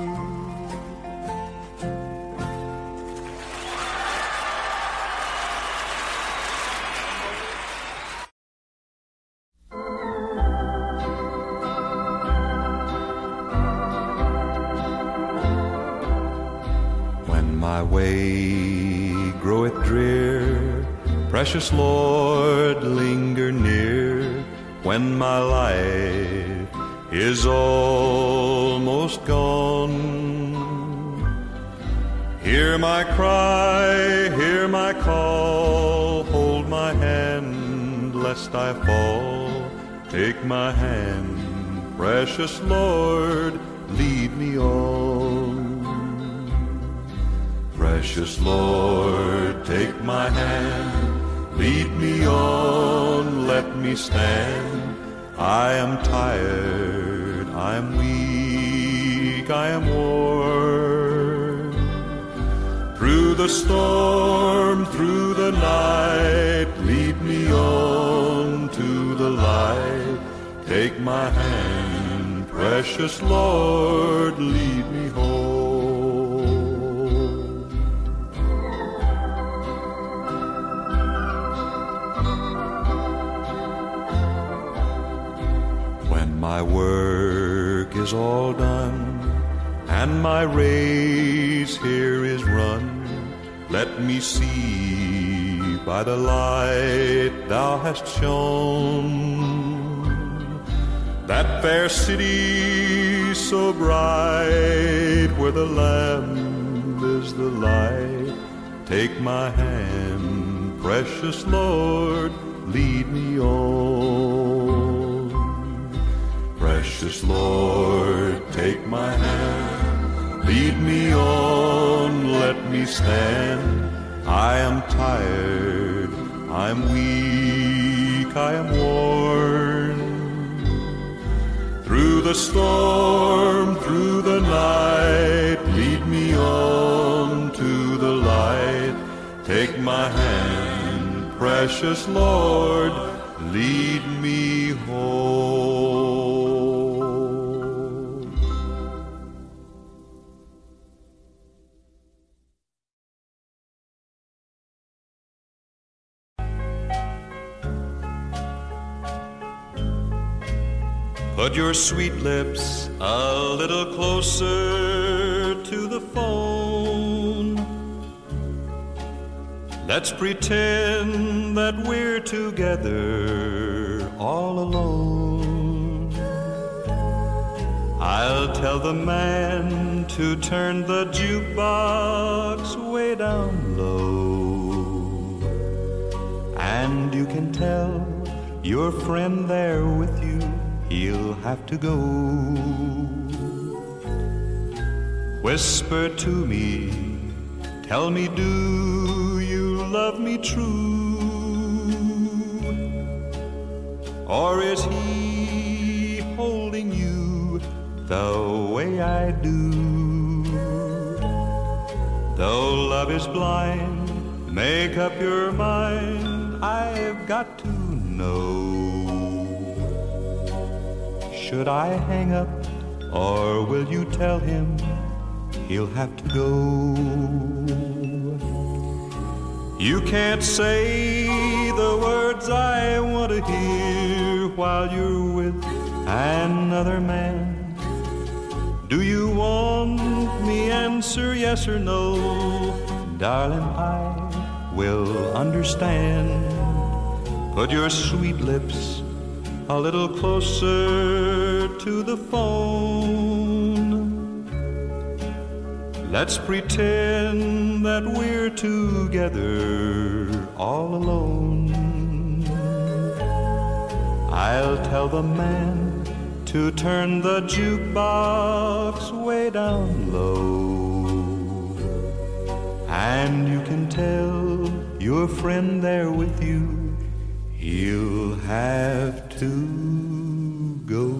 When my way groweth drear, precious Lord, linger near. When my life is almost gone, hear my cry, hear my call, hold my hand lest I fall. Take my hand, precious Lord, lead me on. Precious Lord, take my hand, lead me on, let me stand. I am tired, I am weak, I am worn. Through the storm, through the night, lead me on to the light. Take my hand, precious Lord, lead me home. My work is all done, and my race here is run. Let me see by the light thou hast shone that fair city so bright, where the Lamb is the light. Take my hand, precious Lord, lead me on. Precious Lord, take my hand, lead me on, let me stand. I am tired, I'm weak, I am worn. Through the storm, through the night, lead me on to the light. Take my hand, precious Lord, lead me home. Put your sweet lips a little closer to the phone. Let's pretend that we're together all alone. I'll tell the man to turn the jukebox way down low, and you can tell your friend there with you he'll have to go. Whisper to me, tell me, do you love me true? Or is he holding you the way I do? Though love is blind, make up your mind, I've got to know. Should I hang up, or will you tell him he'll have to go? You can't say the words I want to hear while you're with another man. Do you want me answer yes or no? Darling, I will understand. Put your sweet lips a little closer to the phone. Let's pretend that we're together all alone. I'll tell the man to turn the jukebox way down low. And you can tell your friend there with you, he'll have to go.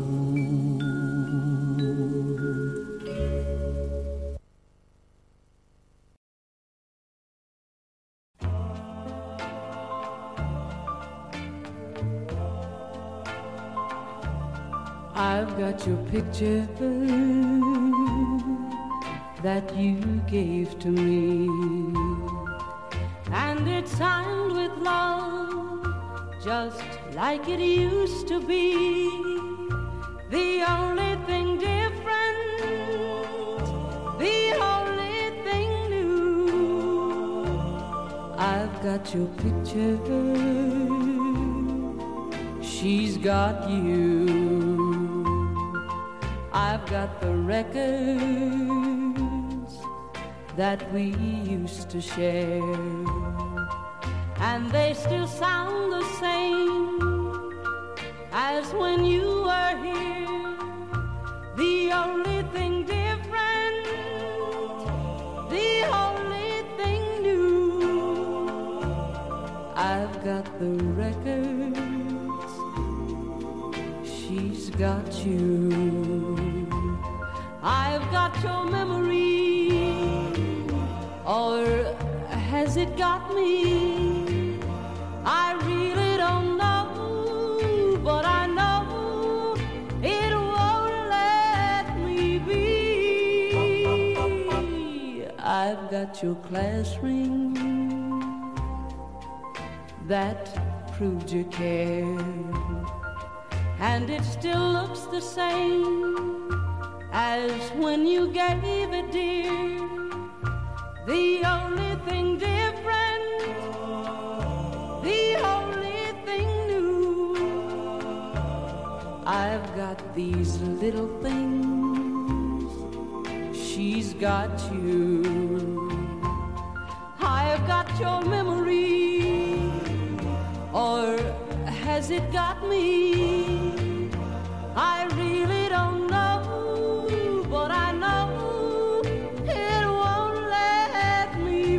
I've got your picture that you gave to me, and it's signed with love, just like it used to be. The only thing different, the only thing new, I've got your picture, she's got you. I've got the records that we used to share, and they still sound the same as when you were here. The only thing different, the only thing new, I've got the records, she's got you. I've got your memory, or has it got me? I really don't know, but I know it won't let me be. I've got your class ring that proved you cared, and it still looks the same as when you gave it, dear. The only thing different, the only thing new, I've got these little things, she's got you. I've got your memory, or has it got me? I really don't know, but I know it won't let me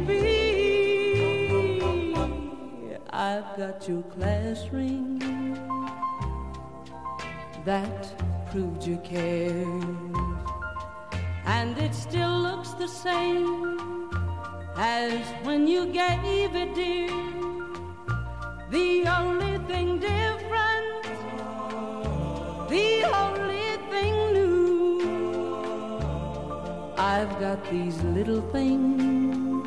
be. I've got your class ring that proved you cared, and it still looks the same as when you gave it, dear. The only thing different, the only thing new, I've got these little things,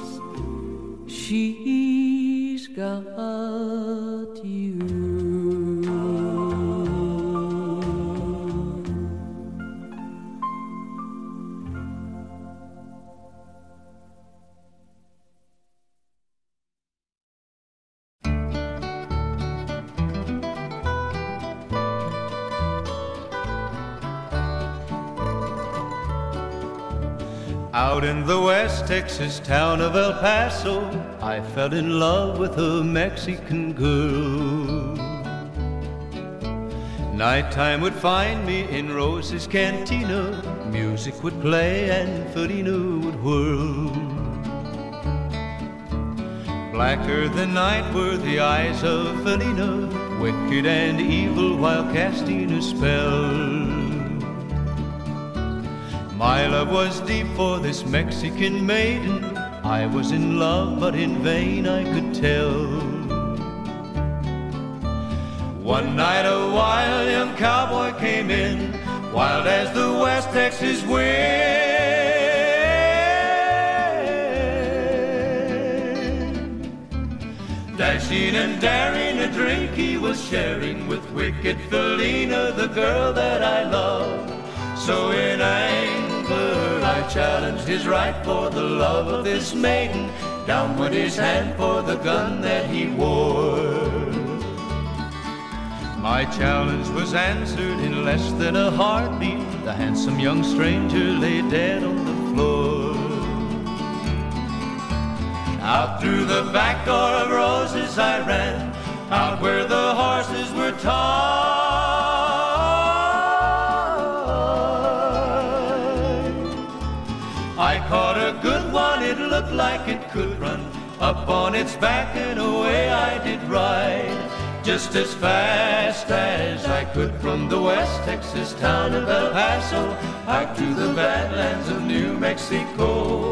she's got you. Out in the West Texas town of El Paso, I fell in love with a Mexican girl. Nighttime would find me in Rose's Cantina, music would play and Felina would whirl. Blacker than night were the eyes of Felina, wicked and evil while casting a spell. My love was deep for this Mexican maiden, I was in love but in vain I could tell. One night a wild young cowboy came in, wild as the West Texas wind. Dashing and daring, a drink he was sharing with wicked Felina, the girl that I love. So in anger I challenged his right for the love of this maiden. Down went his hand for the gun that he wore. My challenge was answered in less than a heartbeat. The handsome young stranger lay dead on the floor. Out through the back door of Roses I ran, out where the horses were tied. looked like it could run. Up on its back and away I did ride, just as fast as I could from the West Texas town of El Paso out to the badlands of New Mexico.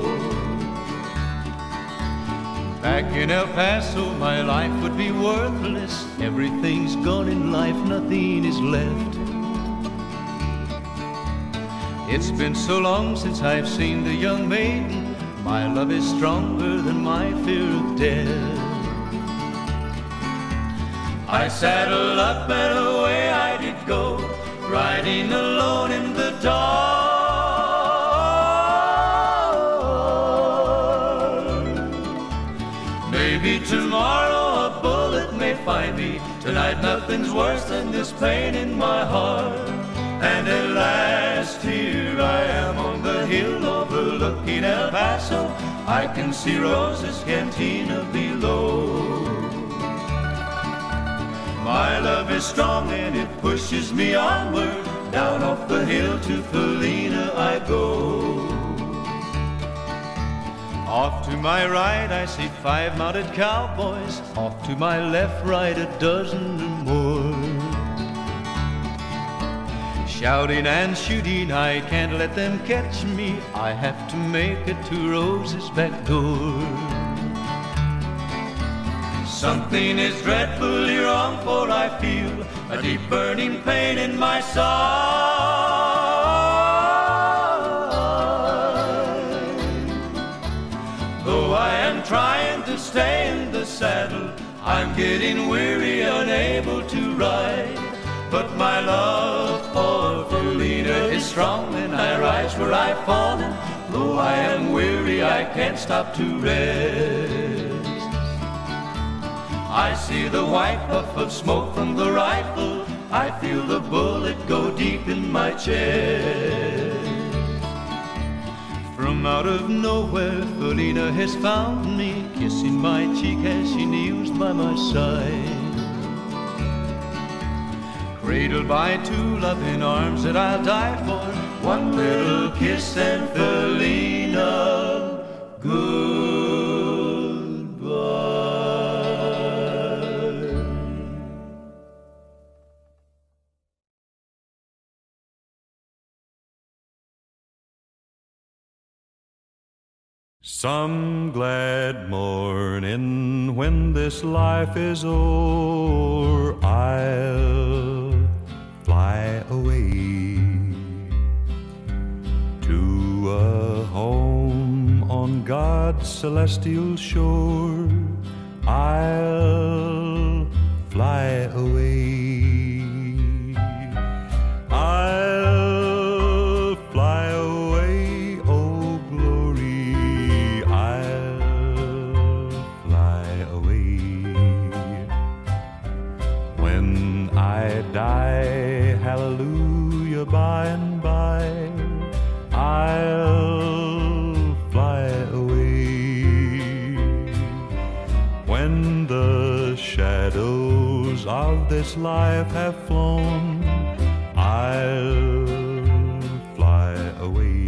Back in El Paso my life would be worthless. Everything's gone in life, nothing is left. It's been so long since I've seen the young maiden. My love is stronger than my fear of death. I saddled up and away I did go, riding alone in the dark. Maybe tomorrow a bullet may find me. Tonight nothing's worse than this pain in my heart. And at last here I am on the hill overlooking El Paso. I can see Rosa's cantina below. My love is strong and it pushes me onward. Down off the hill to Felina I go. Off to my right I see 5 mounted cowboys. Off to my left, right, a dozen or more. Shouting and shooting, I can't let them catch me. I have to make it to Rose's back door. Something is dreadfully wrong, for I feel a deep burning pain in my side. Though I am trying to stay in the saddle, I'm getting weary, unable to ride. But my love for Felina is strong, and I rise where I've fallen. Though I am weary, I can't stop to rest. I see the white puff of smoke from the rifle. I feel the bullet go deep in my chest. From out of nowhere, Felina has found me, kissing my cheek as she kneels by my side. Cradled by 2 loving arms that I'll die for. One little kiss and Felina, goodbye. Some glad morning when this life is o'er, I'll fly away to a home on God's celestial shore. I'll fly away. I'll fly away, oh glory, I'll fly away. When I die, hallelujah, by and by, I'll fly away. When the shadows of this life have flown, I'll fly away.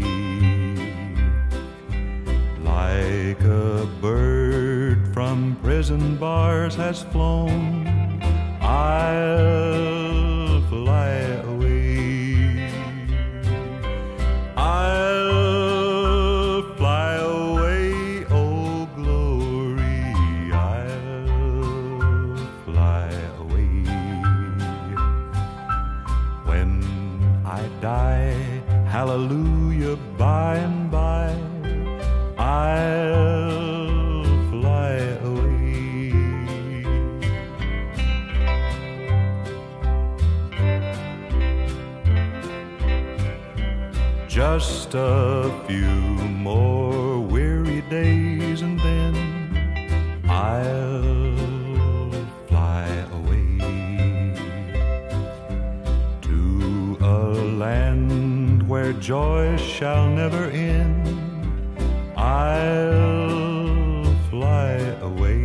Like a bird from prison bars has flown, I'll fly away. I'll fly away, oh glory, I'll fly away. When I die, hallelujah, by and by, I'll fly away. Just a few more weary days and then I'll fly away to a land where joy shall never end. I'll fly away.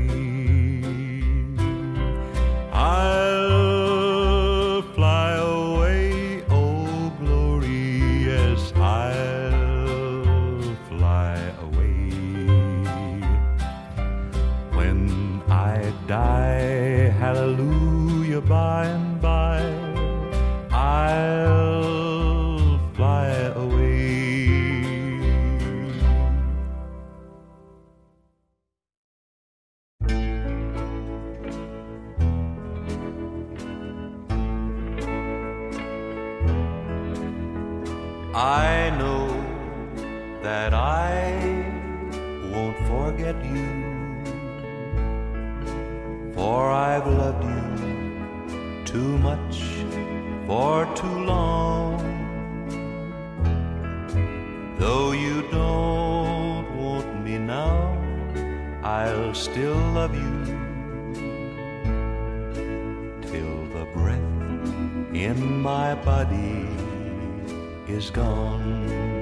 I'll fly away, oh glory, yes, I'll fly away. hallelujah, by and by I'll fly away. I know that I won't forget you, for I've loved you too much for too long. Though you don't want me now, I'll still love you till the breath in my body is gone.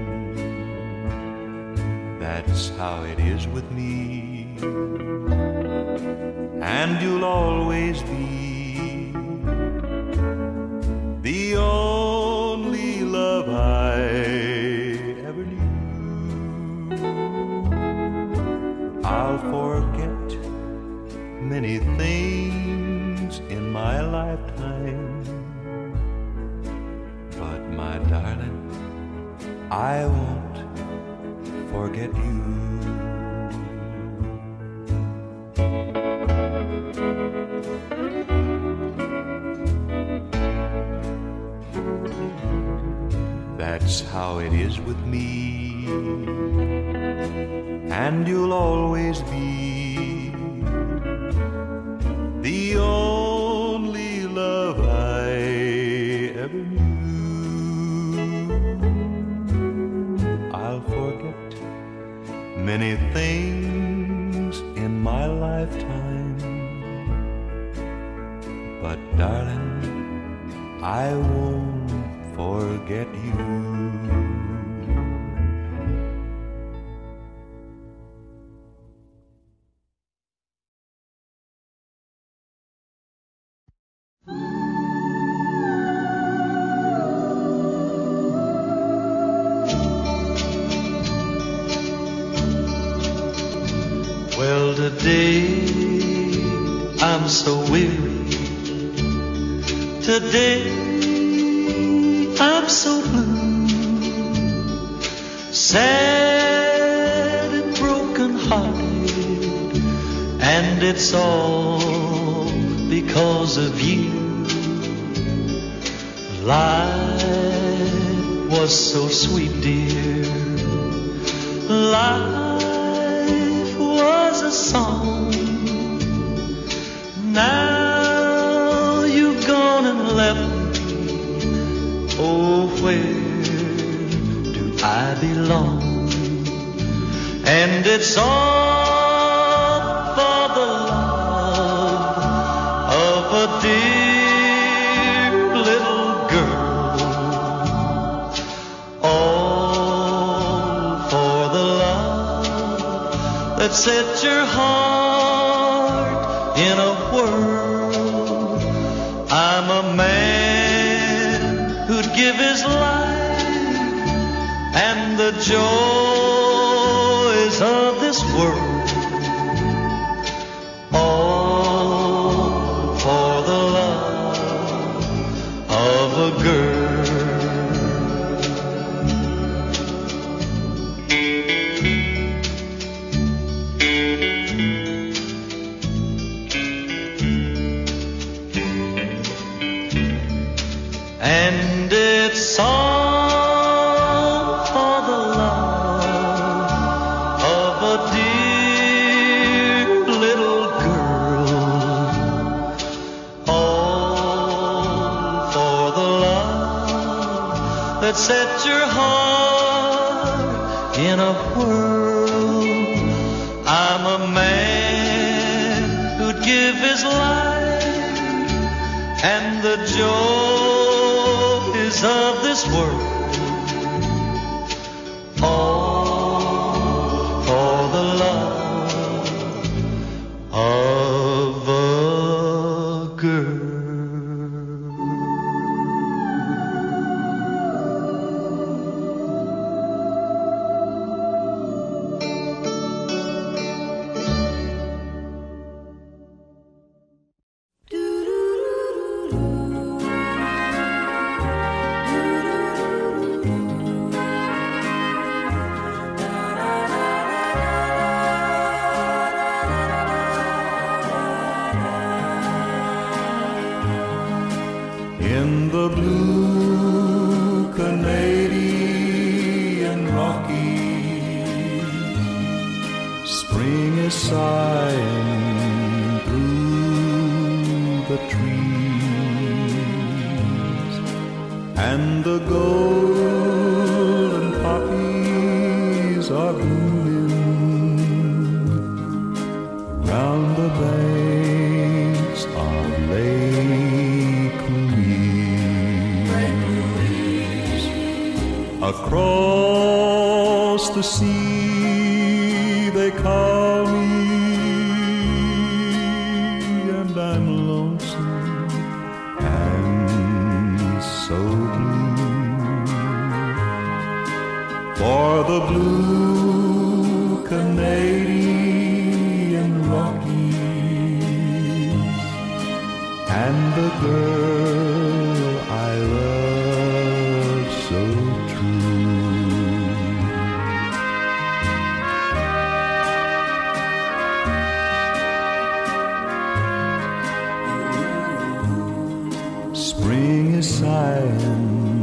That's how it is with me, and you'll always be the only love I ever knew. I'll forget many things in my lifetime, but my darling, I won't forget you. That's how it is with me, and you'll always be the only love I ever knew. I'll forget many things in my lifetime, but darling, I won't forget you. Well, today I'm so weary. Today I'm so blue, sad and broken hearted, and it's all because of you. Life was so sweet, dear. Life was a song. Now you've gone and left me. Oh, where do I belong? And it's all for the love of a dear little girl. All for the love that set your heart in a whirl. I'm a man who'd give his life and the joys of this world, all for the love of a girl. And it's all for the love of a dear little girl, all for the love that set your heart in a whirl. I'm a man who'd give his life and the joys of this world, all for the love of a girl. Do Spring is sighing through the trees, and the golden poppies are blooming round the banks of Lake Louise. Across the sea they call me, and I'm lonesome and so blue, for the blue Canadian Rockies and the girl I love so true. Spring is sighing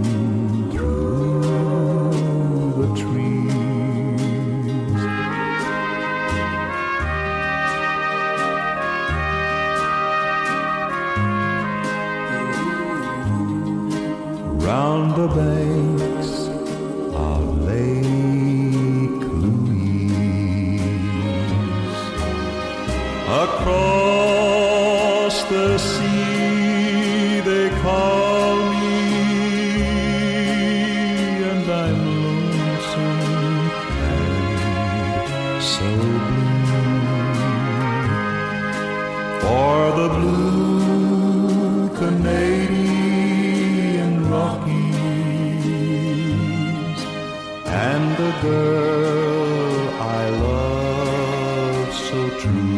through the trees, round the banks of Lake Louise. Across the sea they call me, and I'm lonesome and so blue, for the blue Canadian Rockies and the girl I love so true.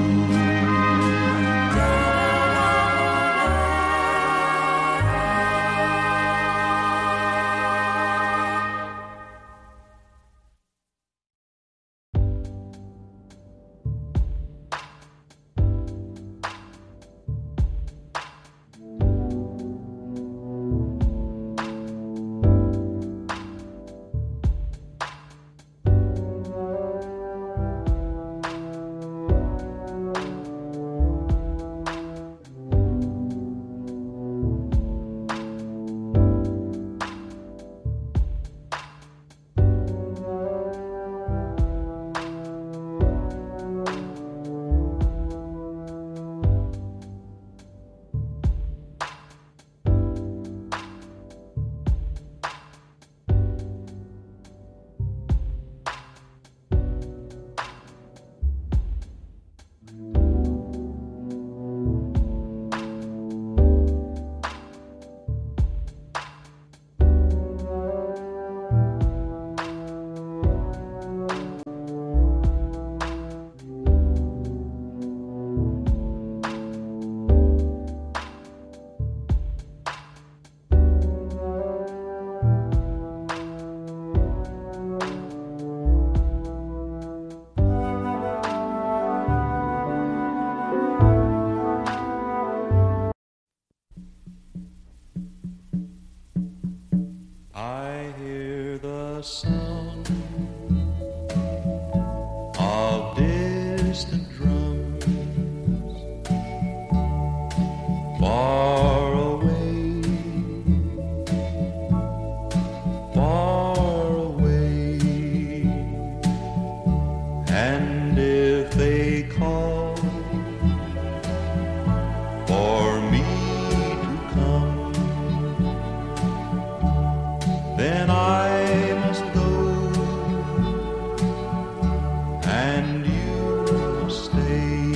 I hear the sound of distant drums far away, far away, and if they call for me to come, then I must go, and you must stay.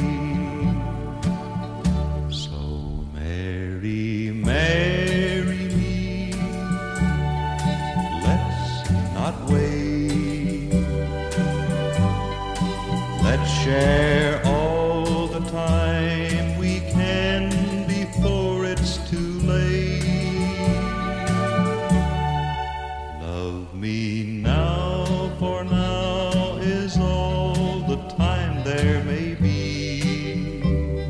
So marry, marry me, let's not wait. Let's share all the time we can before it's too late. Love me now, for now is all the time there may be.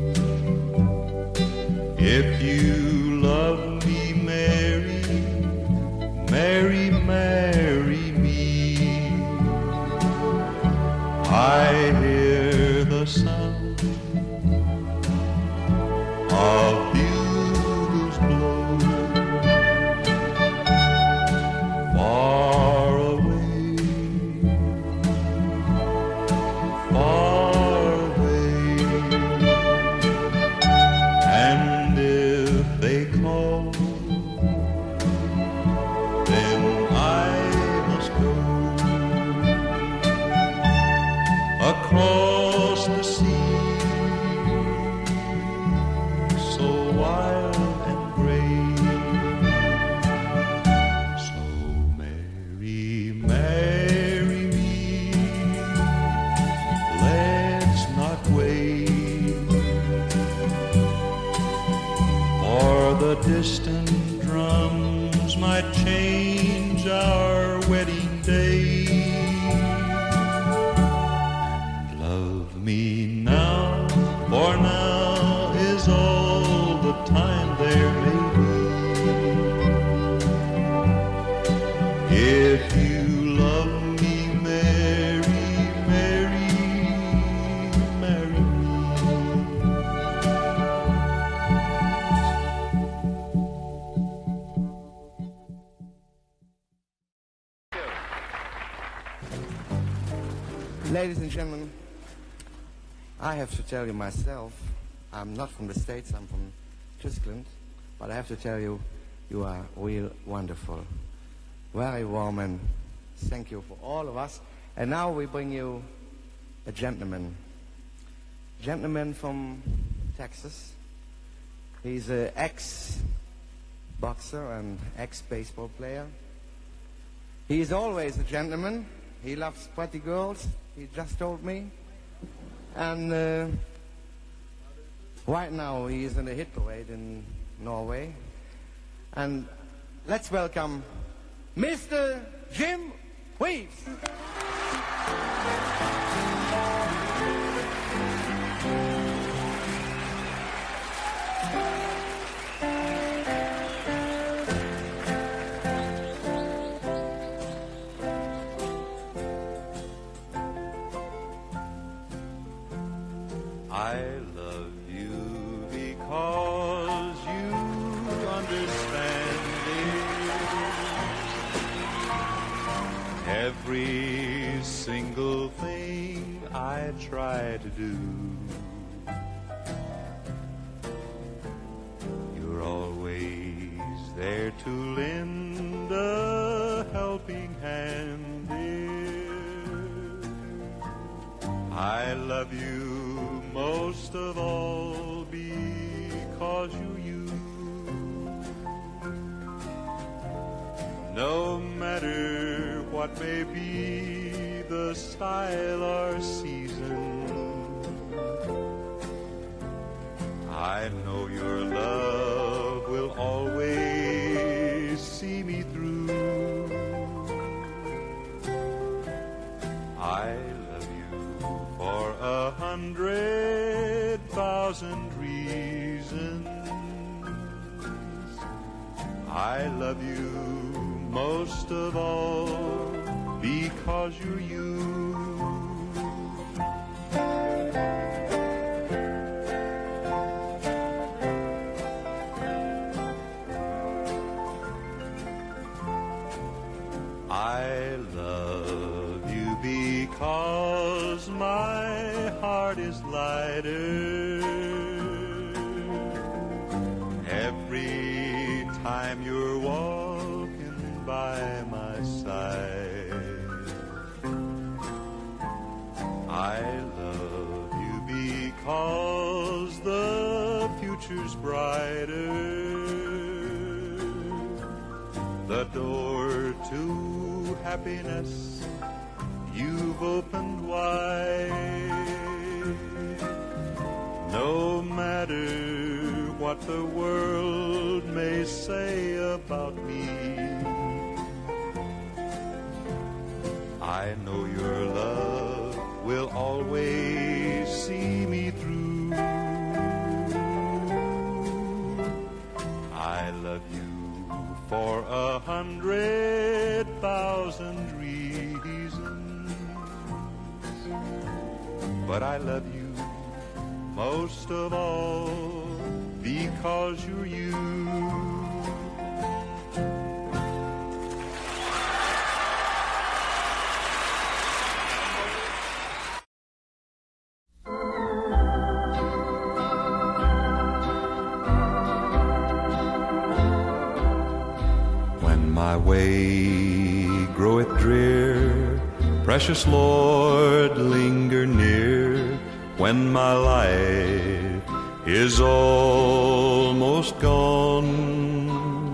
If you love me, marry, marry, marry me. I hear the distant drums might change our wedding day. Love me now, for now is all the time there may be. If you love me, marry, marry, marry me. Ladies and gentlemen, I have to tell you myself, I'm not from the States, I'm from Tyskland, but I have to tell you, you are real wonderful. Very warm, and thank you for all of us. And now we bring you a gentleman. Gentleman from Texas. He's an ex-boxer and ex-baseball player. He's always a gentleman. He loves pretty girls, he just told me. And right now he is in a hit parade in Norway. And let's welcome Mr. Jim Reeves. I love you because you understand it. Every single thing I try to do, you're always there to lend a helping hand, dear. I love you most of all because you're you. No matter what may be the style or season, I know your love will always see me through. I love you for 100,000 reasons. I love you most of all because you're you. I love you because my heart is lighter every time you're walking by my side. I love you because the future's brighter. The door to happiness you've opened wide. No matter what the world may say about me, I know your love will always see me through. I love you for 100,000 reasons, but I love you most of all because you're you. When my way groweth drear, precious Lord, linger near. When my life is almost gone,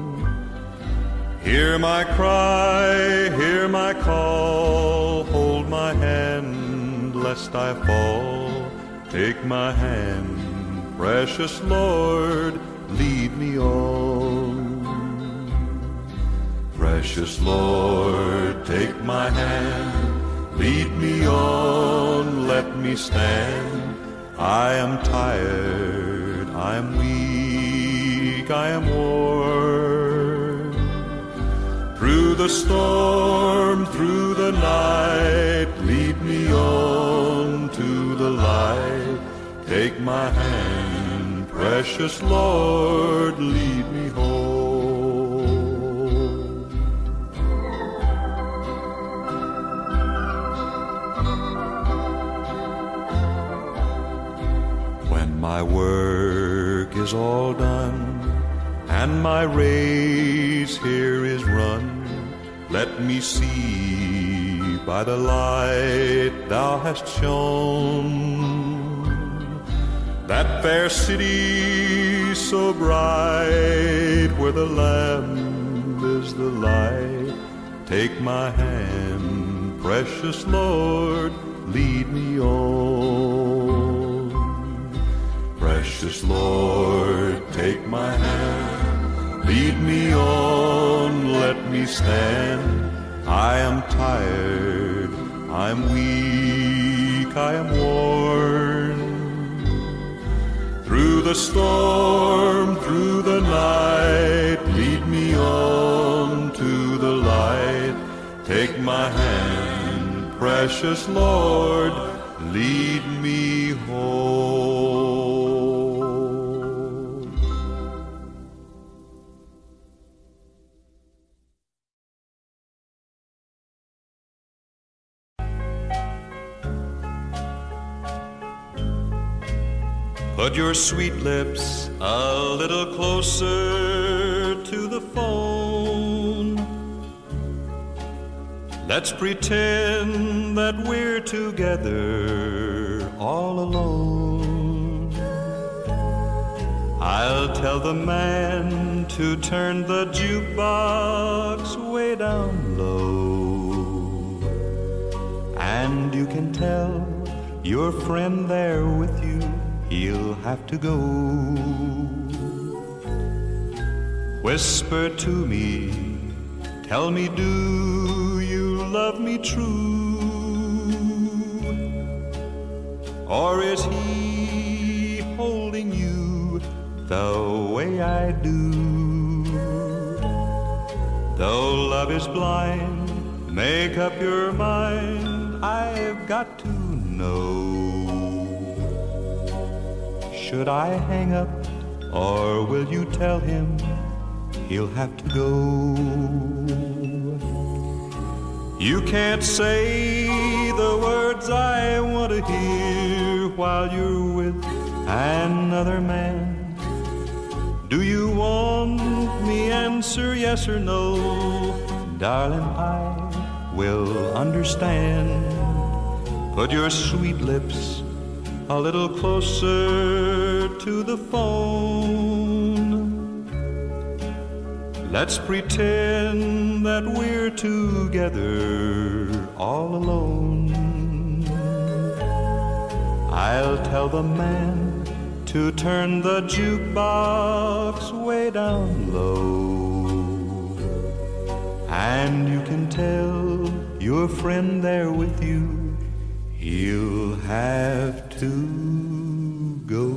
hear my cry, hear my call, hold my hand lest I fall. Take my hand, precious Lord, lead me on. Precious Lord, take my hand, lead me on, let me stand. I am tired, I am weak, I am worn. Through the storm, through the night, lead me on to the light. Take my hand, precious Lord, lead me home. When my work is all done and my race here is run, let me see by the light thou hast shone that fair city so bright where the Lamb is the light. Take my hand, precious Lord, lead me on. Precious Lord, take my hand, lead me on, let me stand. I am tired, I'm weak, I am worn. Through the storm, through the night, lead me on to the light. Take my hand, precious Lord, lead me home. Put your sweet lips a little closer to the phone. Let's pretend that we're together all alone. I'll tell the man to turn the jukebox way down low, and you can tell your friend there with you he'll have to go. Whisper to me, tell me, do you love me true? Or is he holding you the way I do? Though love is blind, make up your mind, I've got to know. Should I hang up, or will you tell him he'll have to go? You can't say the words I want to hear while you're with another man. Do you want me answer yes or no? Darling, I will understand. Put your sweet lips a little closer to the phone. Let's pretend that we're together all alone. I'll tell the man to turn the jukebox way down low, and you can tell your friend there with you he'll have to go.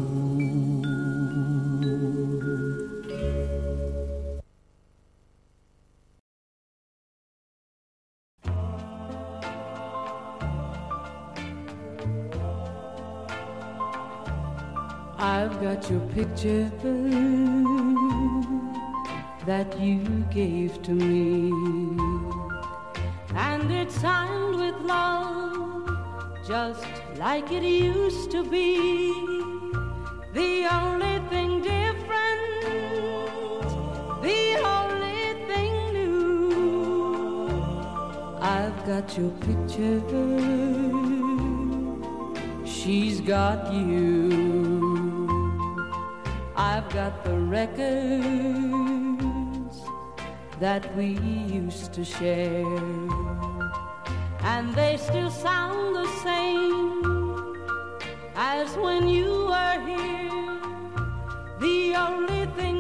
I've got your picture that you gave to me, and it's signed with love, just like it used to be. The only thing different, the only thing new, I've got your picture, she's got you. I've got the records that we used to share, and they still sound the same as when you were here. The only thing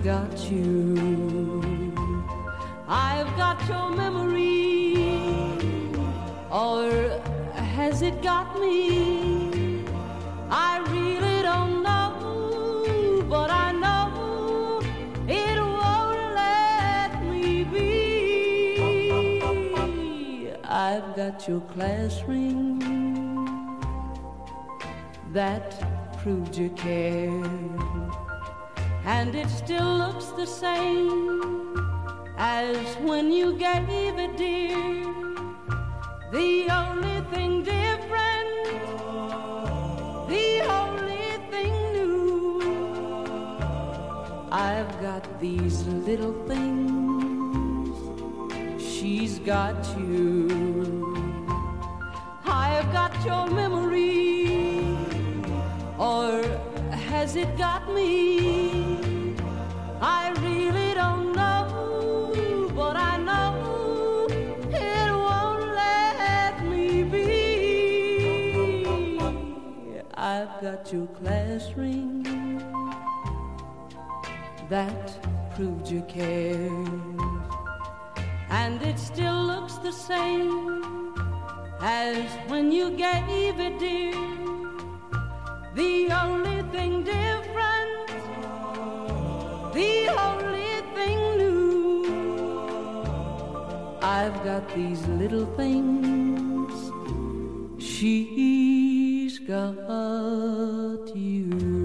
got you. I've got your memory, or has it got me? I really don't know, but I know it won't let me be. I've got your class ring that proved you cared, and it still looks the same as when you gave it, dear. The only thing different, the only thing new, I've got these little things, she's got you. I've got your memory, or has it got me? I really don't know, but I know it won't let me be. I've got your class ring that proved you cared, and it still looks the same as when you gave it, dear. The only thing different, the only thing new, I've got these little things, she's got you.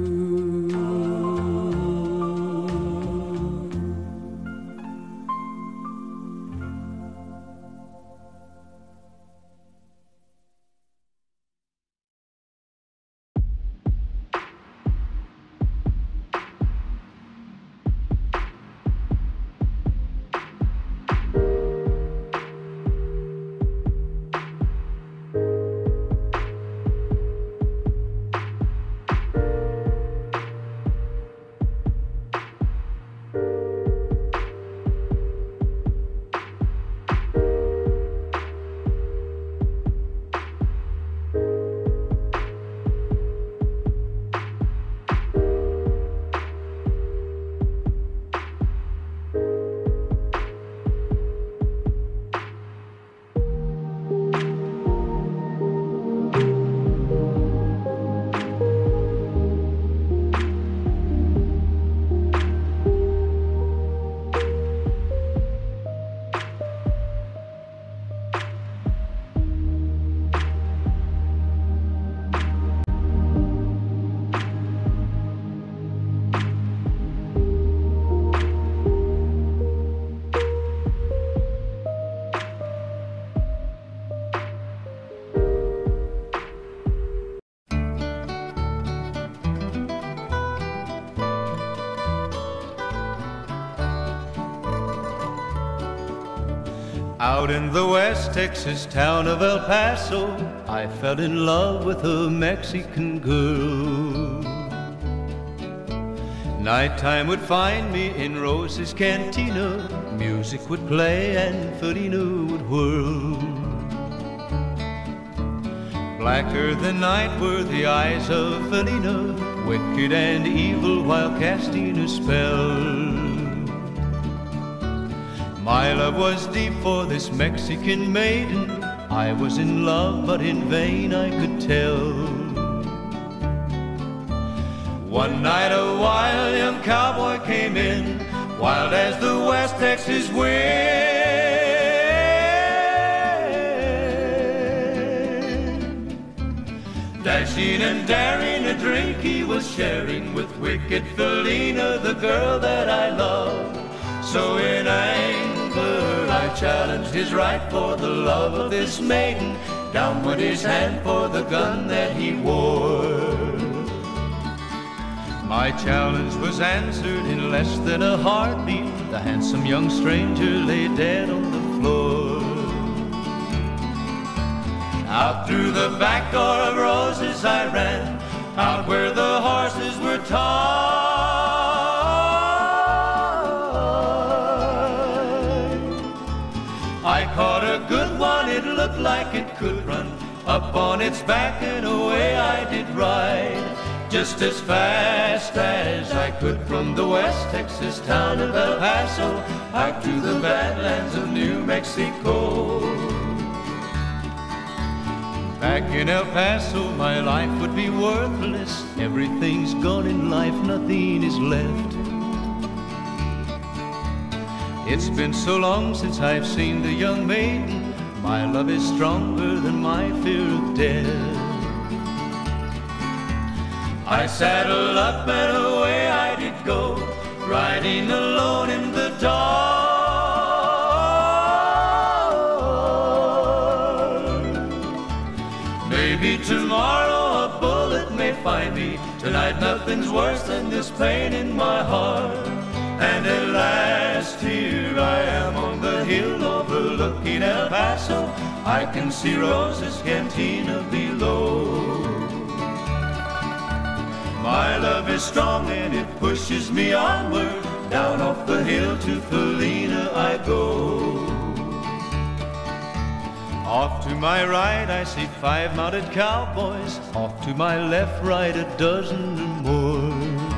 Out in the West Texas town of El Paso, I fell in love with a Mexican girl. Nighttime would find me in Rose's Cantina, music would play and Felina would whirl. Blacker than night were the eyes of Felina, wicked and evil while casting a spell. My love was deep for this Mexican maiden, I was in love but in vain I could tell. One night a wild young cowboy came in, wild as the West Texas wind. Dashing and daring, a drink he was sharing with wicked Felina, the girl that I loved. So in anger I challenged his right for the love of this maiden. Down went his hand for the gun that he wore. My challenge was answered in less than a heartbeat. The handsome young stranger lay dead on the floor. Out through the back door of Roses I ran, out where the horses were tied. I caught a good one, it looked like it could run. Up on its back and away I did ride. just as fast as I could from the West Texas town of El Paso out to the badlands of New Mexico. Back in El Paso, my life would be worthless. Everything's gone in life, nothing is left. It's been so long since I've seen the young maiden. My love is stronger than my fear of death. I saddled up and away I did go, riding alone in the dark. Maybe tomorrow a bullet may find me. Tonight nothing's worse than this pain in my heart. And at last here I am on the hill overlooking El Paso. I can see Rosa's cantina below. My love is strong and it pushes me onward. Down off the hill to Felina I go. Off to my right I see 5 mounted cowboys. Off to my left, right, a dozen or more.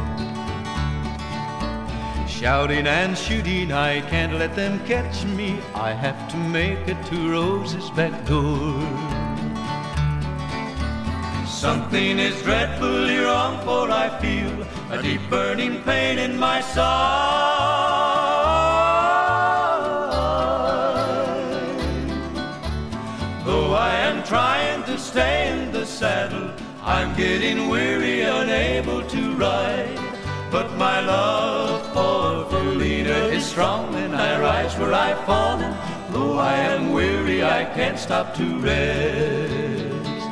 Shouting and shooting, I can't let them catch me. I have to make it to Rose's back door. Something is dreadfully wrong, for I feel a deep burning pain in my side. Though I am trying to stay in the saddle, I'm getting weary, unable to ride. But my love for Felina is strong, and I rise where I've fallen. Though I am weary, I can't stop to rest.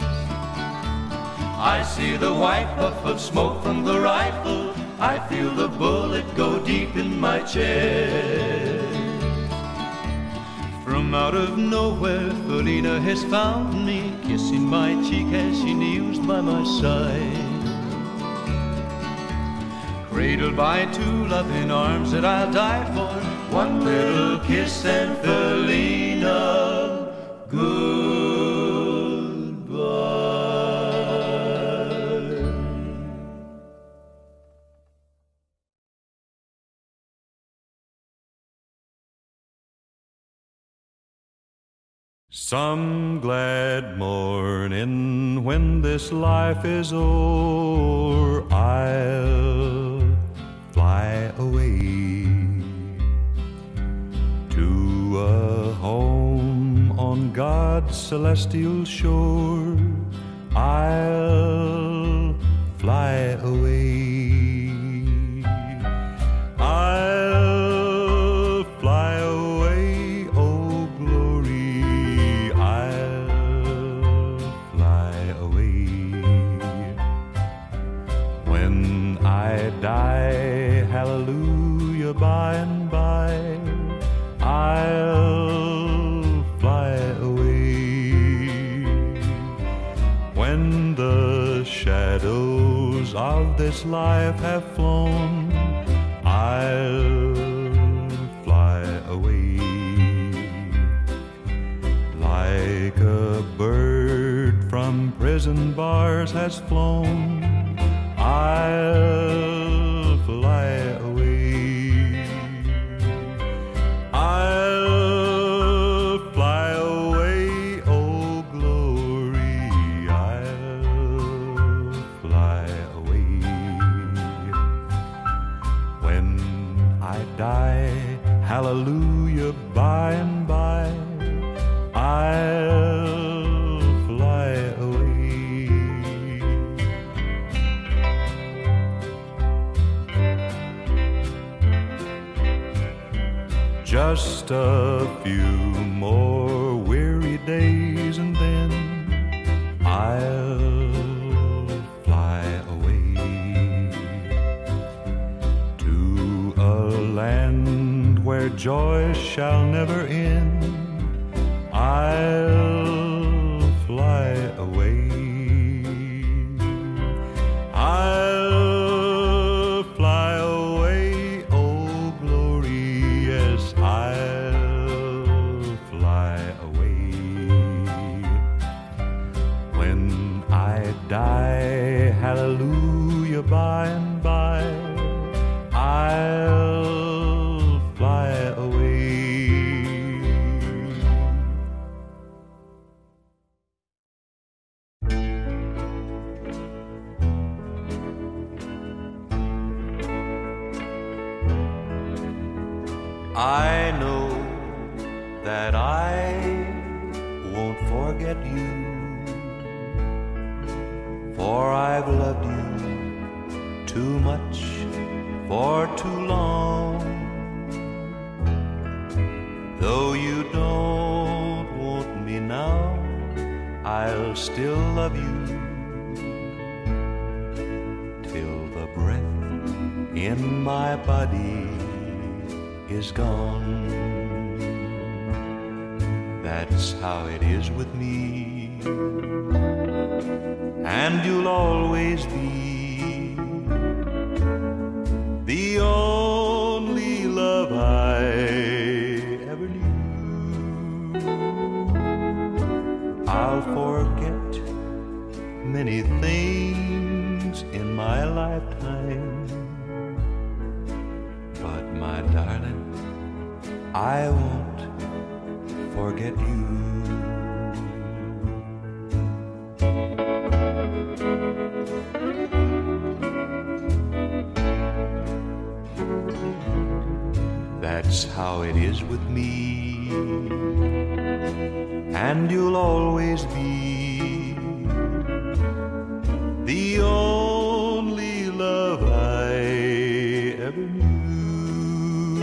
I see the white puff of smoke from the rifle. I feel the bullet go deep in my chest. From out of nowhere, Felina has found me, kissing my cheek as she kneels by my side. Cradled by 2 loving arms that I'll die for. One little kiss and Felina, goodbye. Some glad morning when this life is o'er, I'll fly away to a home on God's celestial shore. I'll fly away. I'll fly away, oh glory, I'll fly away. When I die, hallelujah, by and by, I'll fly away. When the shadows of this life have flown, I'll fly away. Like a bird from prison bars has flown, I'll fly away. I'll fly away, oh glory, I'll fly away. When I die, hallelujah, by and by, I'll fly away. Just a few more weary days and then I'll fly away to a land where joy shall never end. I'll fly away. I'll fly away, oh glory, yes, I'll fly away. When I die, hallelujah, I know that I won't forget you, for I've loved you too much for too long. Though you don't want me now, I'll still love you till the breath in my body is gone. That's how it is with me, and you'll always be the only love I ever knew. I'll forget many things in my lifetime, but my darling, I won't forget you. That's how it is with me, and you'll always be the only love I ever knew.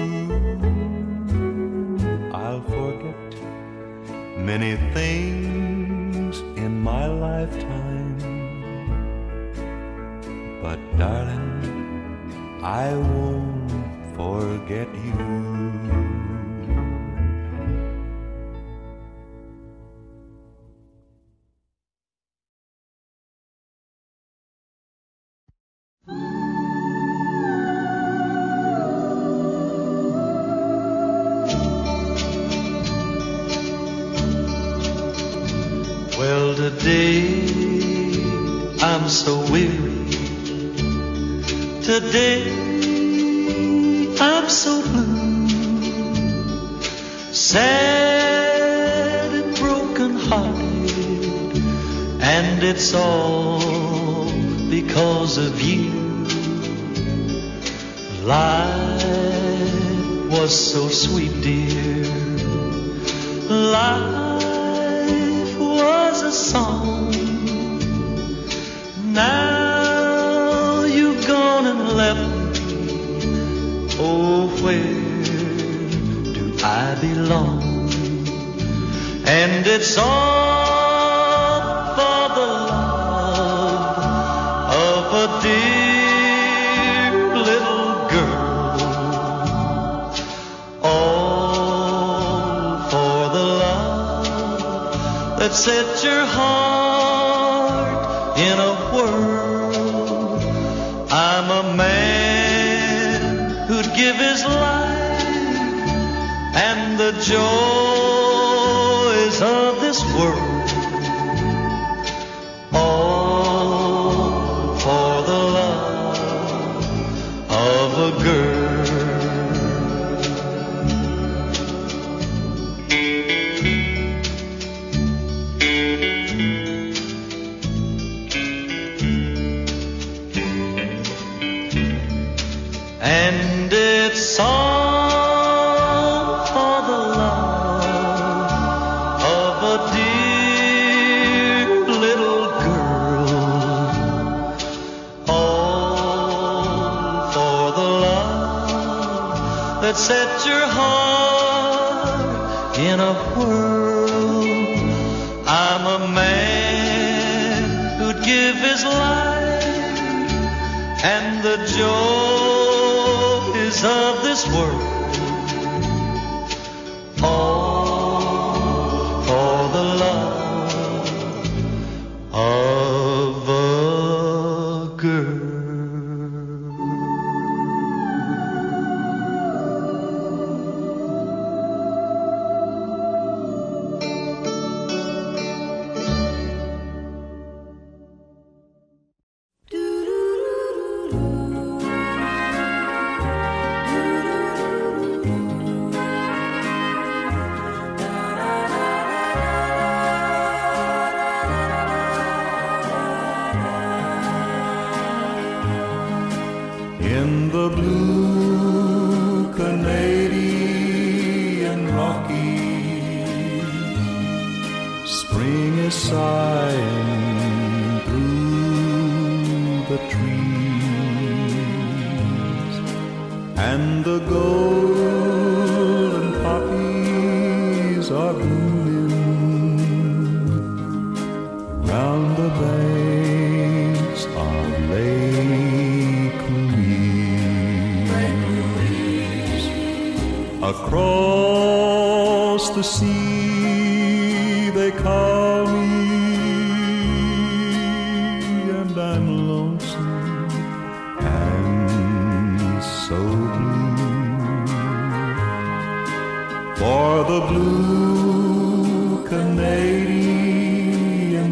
I'll forget many things in my lifetime, but darling, I won't forget you. Well, today I'm so weary. Today I'm so blue, sad and broken hearted, and it's all because of you. Life was so sweet, dear. Life was a song. Now you've gone and left me. Oh, where do I belong? And it's all for the love of a dear little girl. All for the love that set your heart in a whirl. I'm a man who'd give his life and the joys of this world, all for the love of a girl. And it's all for the love of a dear little girl, all for the love that set your heart in a whirl. I'm a man who'd give his life and the joys of this world, all for the love of a girl. Do Spring is sighing through the trees, and the golden poppies are blooming round the banks of Lake Louise. Across the sea they call me, and I'm lonesome and so blue, for the blue Canadian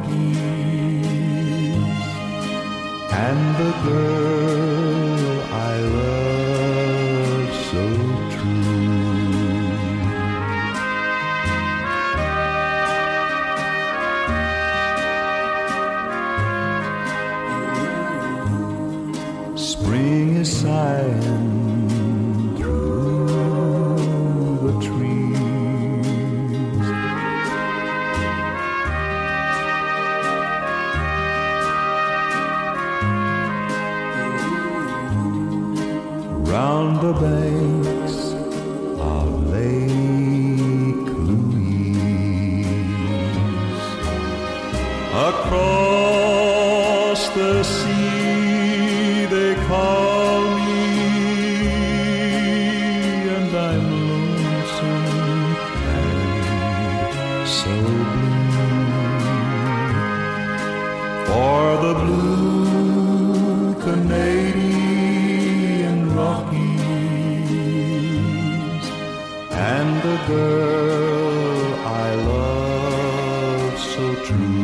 Rockies and the girl I love so true. Spring is sighing through the trees, round the banks of Lake Louise. Across the sea they call me, and I'm lonesome and so blue, for the blue Canadian Rockies and the girl I love so true.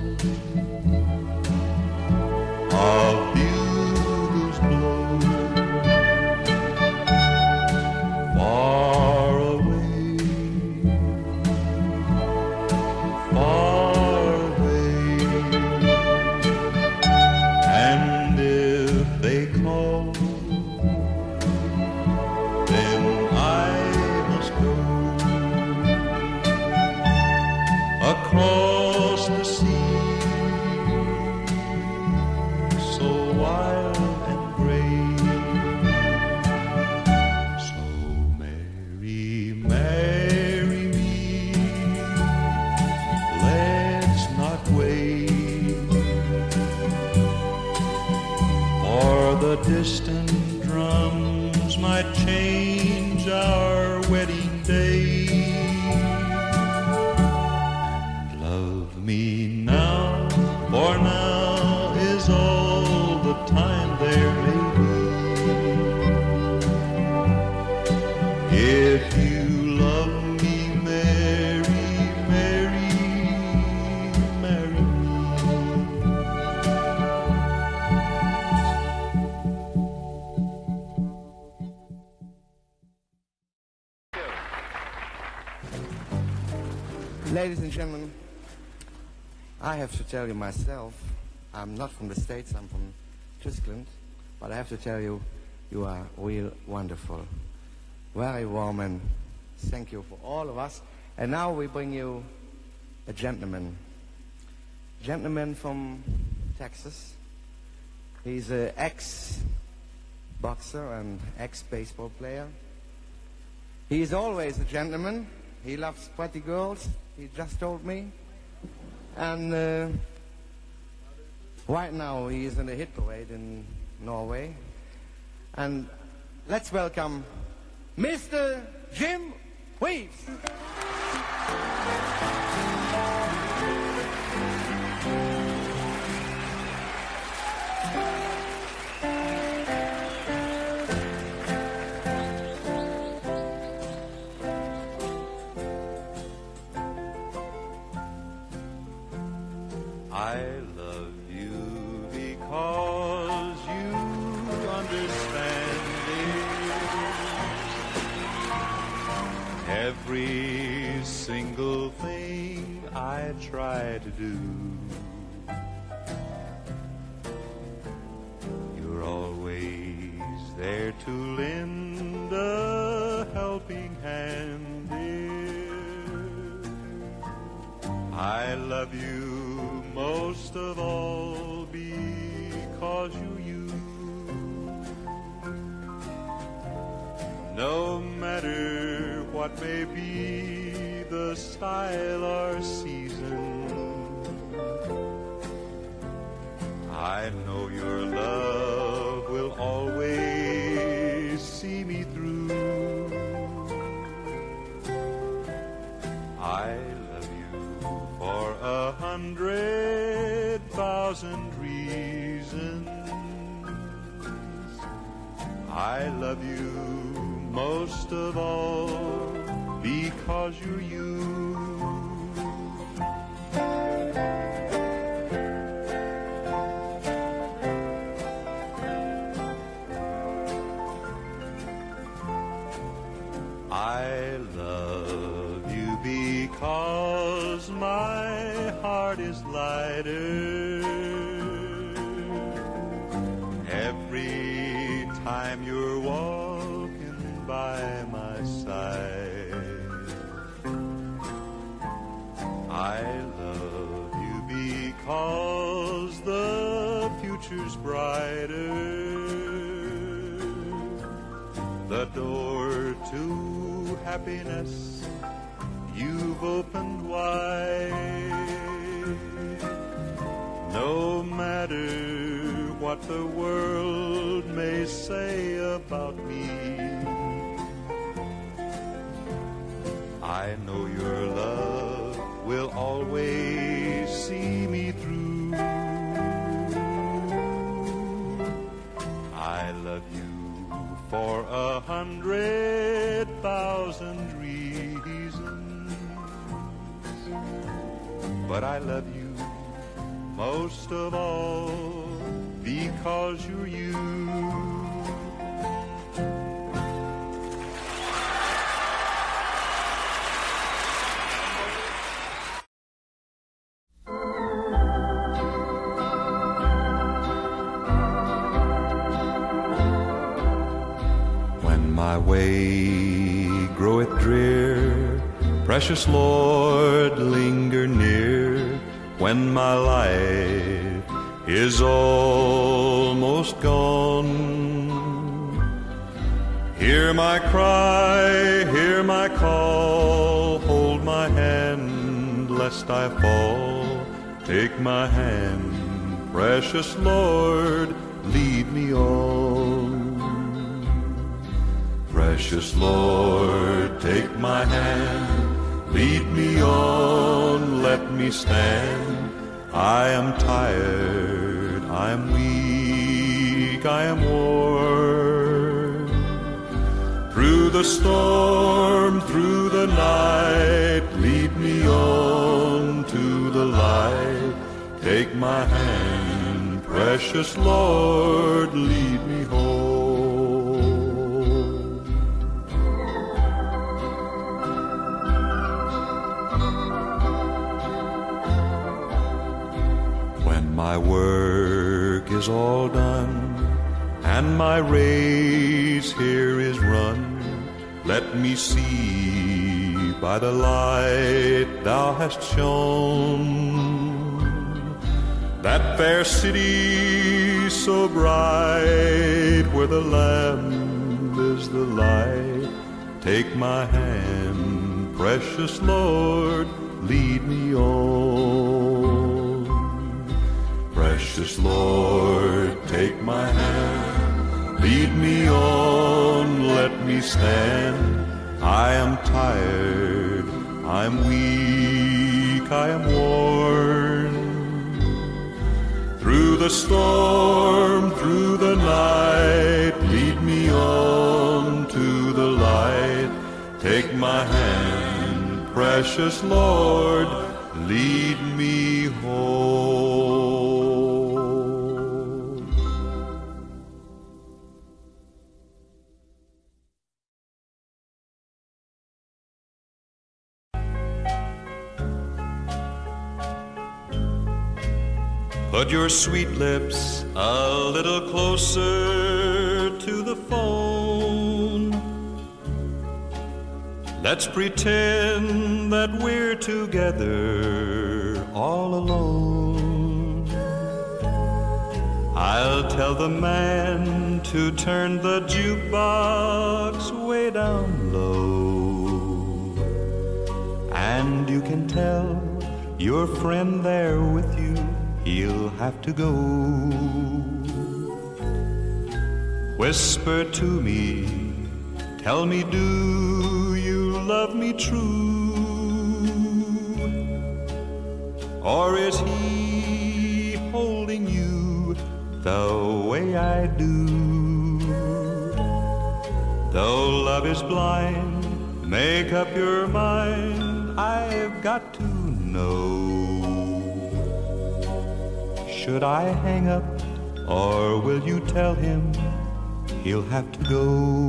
of bugles blow far away, far away. And if they call, then I must go across the sea, so wild and gray. So marry, marry me, let's not wait for the distant drums might change our wedding day. Love me now, for now is all the time there may be. If you love me, marry, marry, marry me. Ladies and gentlemen, I have to tell you myself, I'm not from the States, I'm from Tyskland, but I have to tell you, you are real wonderful. Very warm, and thank you for all of us. And now we bring you a gentleman. Gentleman from Texas. He's an ex-boxer and ex-baseball player. He's always a gentleman. He loves pretty girls, he just told me. And right now he is in a hit parade in Norway. And let's welcome Mr. Jim Weaves. I love you because you understand it. Every single thing I try to do, you're always there to lend a helping hand, dear. I love you most of all because you're you. No matter what may be the style or season, I know your love will always see me through. I love you for 100,000 reasons. I love you most of all because you're you. I love you because my heart is lighter every time you're walking by my side. I love you because the future's brighter. The door to happiness you've opened wide. No matter what the world may say about me, I know your love will always see me through. I love you for 100,000 reasons, but I love you most of all because you're you. When my way groweth drear, precious Lord, linger near. When my life is almost gone, hear my cry, hear my call, hold my hand lest I fall. Take my hand, precious Lord, lead me on. Precious Lord, take my hand, lead me on, let me stand. I am tired, I am weak, I am worn. Through the storm, through the night, lead me on to the light. Take my hand, precious Lord, lead me home. My work is all done, and my race here is run. Let me see by the light thou hast shone, that fair city so bright, where the Lamb is the light. Take my hand, precious Lord, lead me on. Precious Lord, take my hand, lead me on, let me stand. I am tired, I'm weak, I am worn. Through the storm, through the night, lead me on to the light. Take my hand, precious Lord, lead me home. Put your sweet lips a little closer to the phone. Let's pretend that we're together all alone. I'll tell the man to turn the jukebox way down low, and you can tell your friend there with you he'll have to go. Whisper to me, tell me, do you love me true? Or is he holding you the way I do? Though love is blind, make up your mind, I've got to know. Should I hang up, or will you tell him he'll have to go?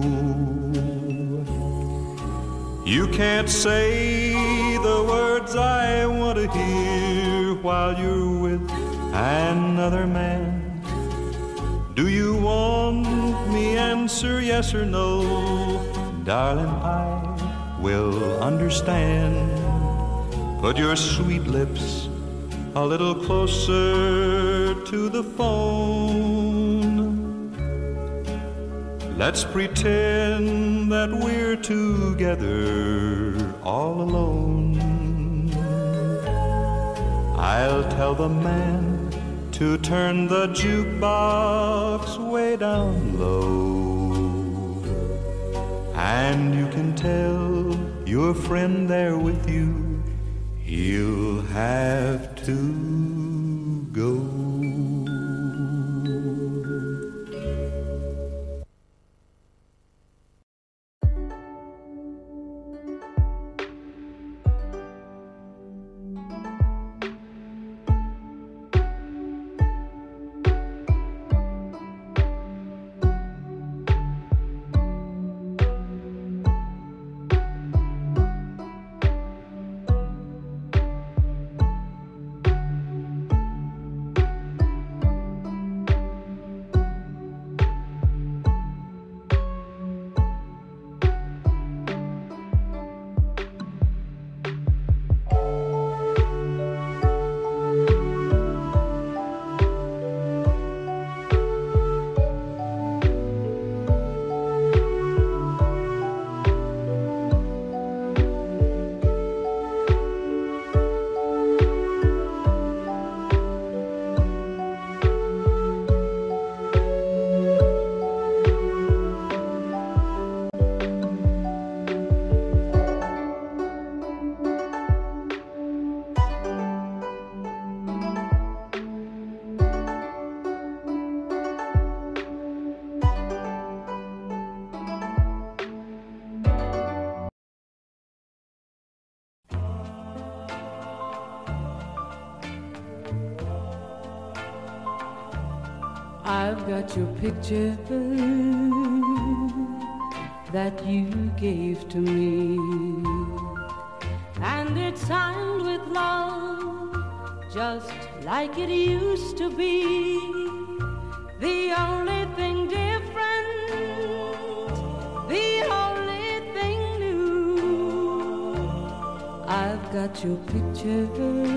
You can't say the words I want to hear while you're with another man. Do you want me answer yes or no? Darling, I will understand. Put your sweet lips a little closer to the phone. Let's pretend that we're together all alone. I'll tell the man to turn the jukebox way down low, and you can tell your friend there with you he'll have to go. I've got your picture that you gave to me, and it's signed with love, just like it used to be. The only thing different, the only thing new, I've got your picture,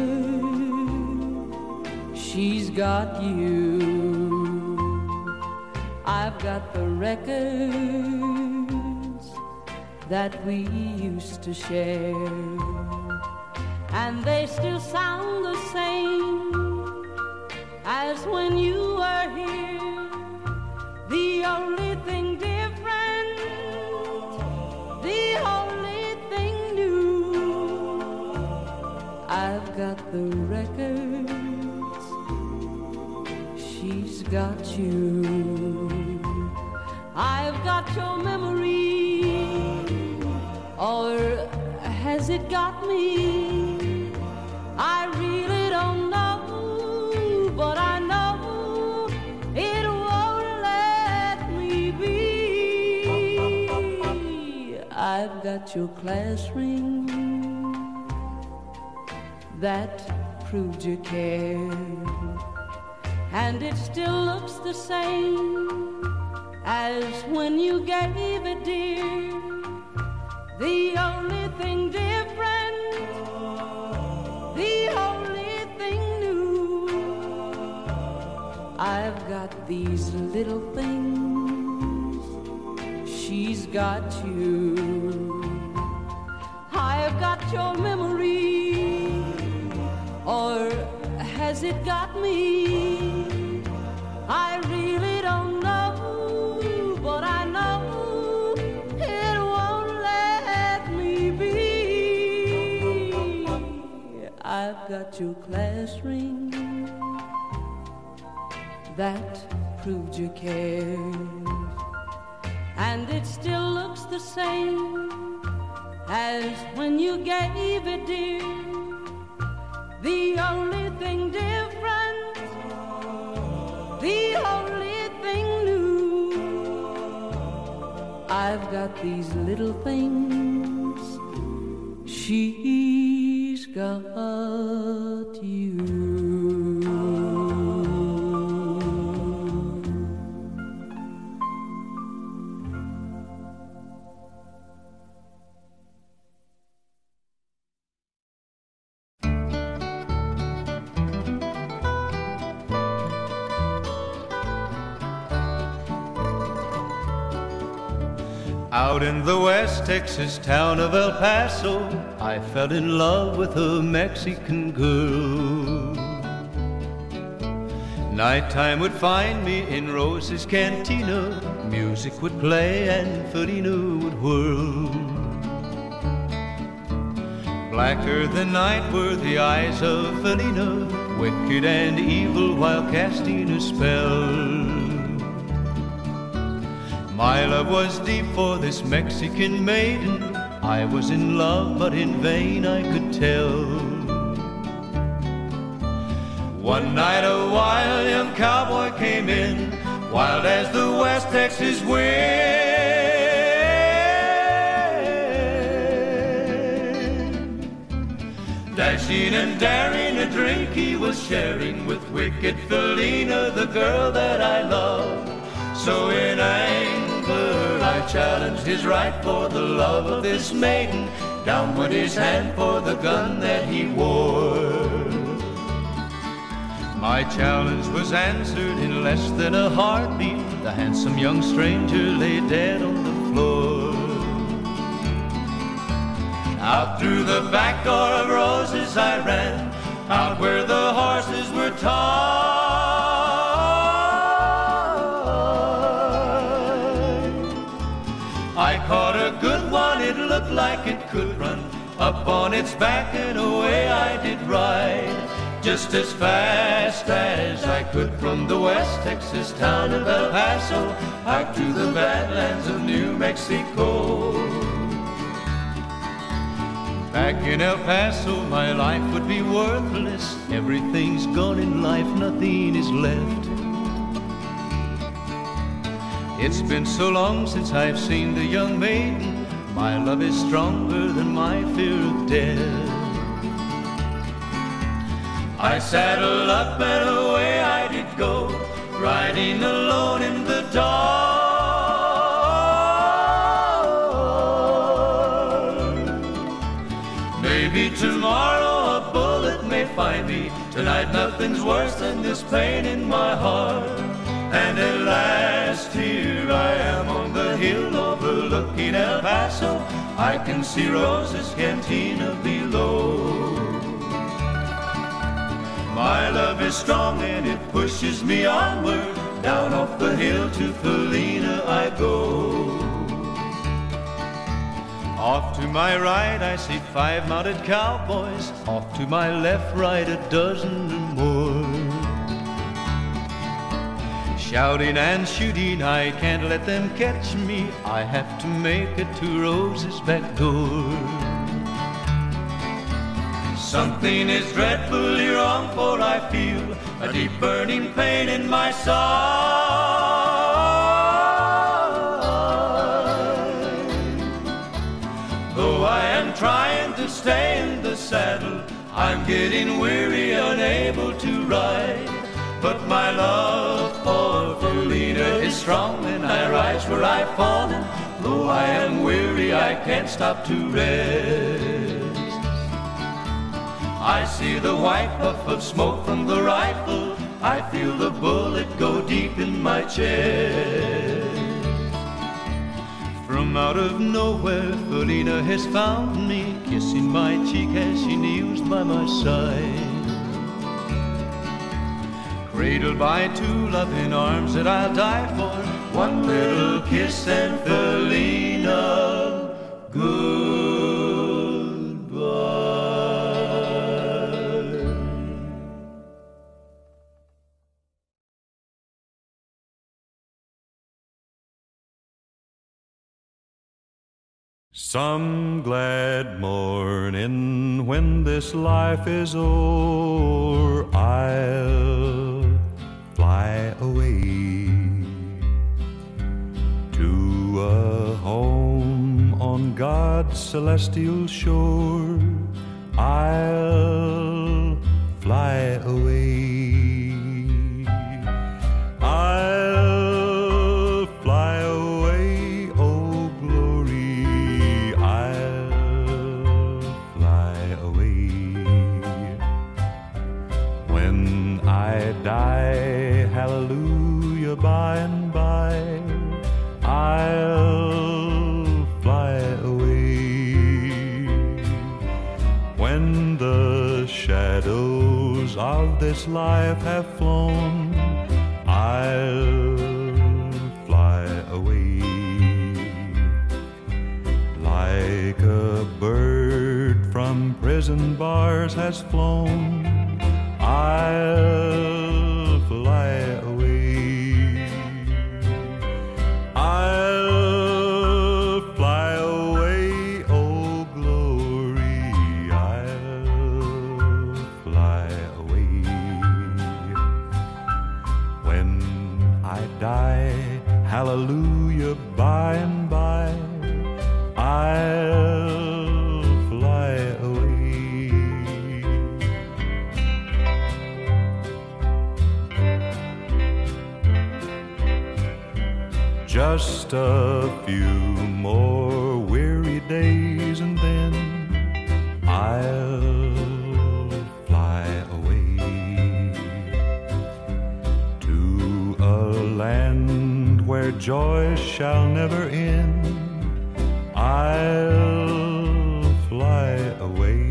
she's got you. I've got the records that we used to share, and they still sound the same as when you were here. The only thing different, the only thing new, I've got the records, she's got you. I've got your memory, or has it got me? I really don't know, but I know it won't let me be. I've got your class ring that proved you cared, and it still looks the same as when you gave it, dear. The only thing different, the only thing new, I've got these little things, she's got you. I've got your memory, or has it got me? I really don't know, but I know it won't let me be. I've got your class ring that proved you cared, and it still looks the same as when you gave it, dear. The only thing different, the only thing new, I've got these little things, she's got you. Out in the West Texas town of El Paso, I fell in love with a Mexican girl. Nighttime would find me in Rose's Cantina, music would play and Felina would whirl. Blacker than night were the eyes of Felina, wicked and evil while casting a spell. My love was deep for this Mexican maiden, I was in love but in vain I could tell. One night a wild young cowboy came in, wild as the West Texas wind. Dashing and daring, a drink he was sharing with wicked Felina, the girl that I loved. So in anger I challenged his right for the love of this maiden. Down went his hand for the gun that he wore. My challenge was answered in less than a heartbeat. The handsome young stranger lay dead on the floor. Out through the back door of Roses I ran, out where the horses were tied. I caught a good one, it looked like it could run. Up on its back and away I did ride, just as fast as I could from the West Texas town of El Paso out to the badlands of New Mexico. Back in El Paso my life would be worthless. Everything's gone in life, nothing is left. It's been so long since I've seen the young maiden. My love is stronger than my fear of death. I saddled up and away I did go, riding alone in the dark. Maybe tomorrow a bullet may find me. Tonight nothing's worse than this pain in my heart. And at last here I am on the hill overlooking El Paso. I can see Rosa's cantina below. My love is strong and it pushes me onward. Down off the hill to Felina I go. Off to my right I see 5 mounted cowboys. Off to my left, right, a dozen or more. Shouting and shooting, I can't let them catch me. I have to make it to Rosa's back door. Something is dreadfully wrong, for I feel a deep burning pain in my side. Though I am trying to stay in the saddle, I'm getting weary, unable to ride. But my love for Felina is strong, and I rise where I've fallen. Though I am weary, I can't stop to rest. I see the white puff of smoke from the rifle. I feel the bullet go deep in my chest. From out of nowhere, Felina has found me, kissing my cheek as she kneels by my side. Cradled by 2 loving arms that I'll die for. One little kiss and Felina, goodbye. Some glad morning when this life is o'er, I'll fly away to a home on God's celestial shore. I'll fly away. I'll fly away, oh glory. I'll fly away. When I die, hallelujah, by and by, I'll fly away. When the shadows of this life have flown, I'll fly away. Like a bird from prison bars has flown, I'll fly away. I'll fly away, oh glory. I'll fly away. When I die, hallelujah, by and by, I'll fly away. Just a few more weary days and then I'll fly away to a land where joy shall never end. I'll fly away.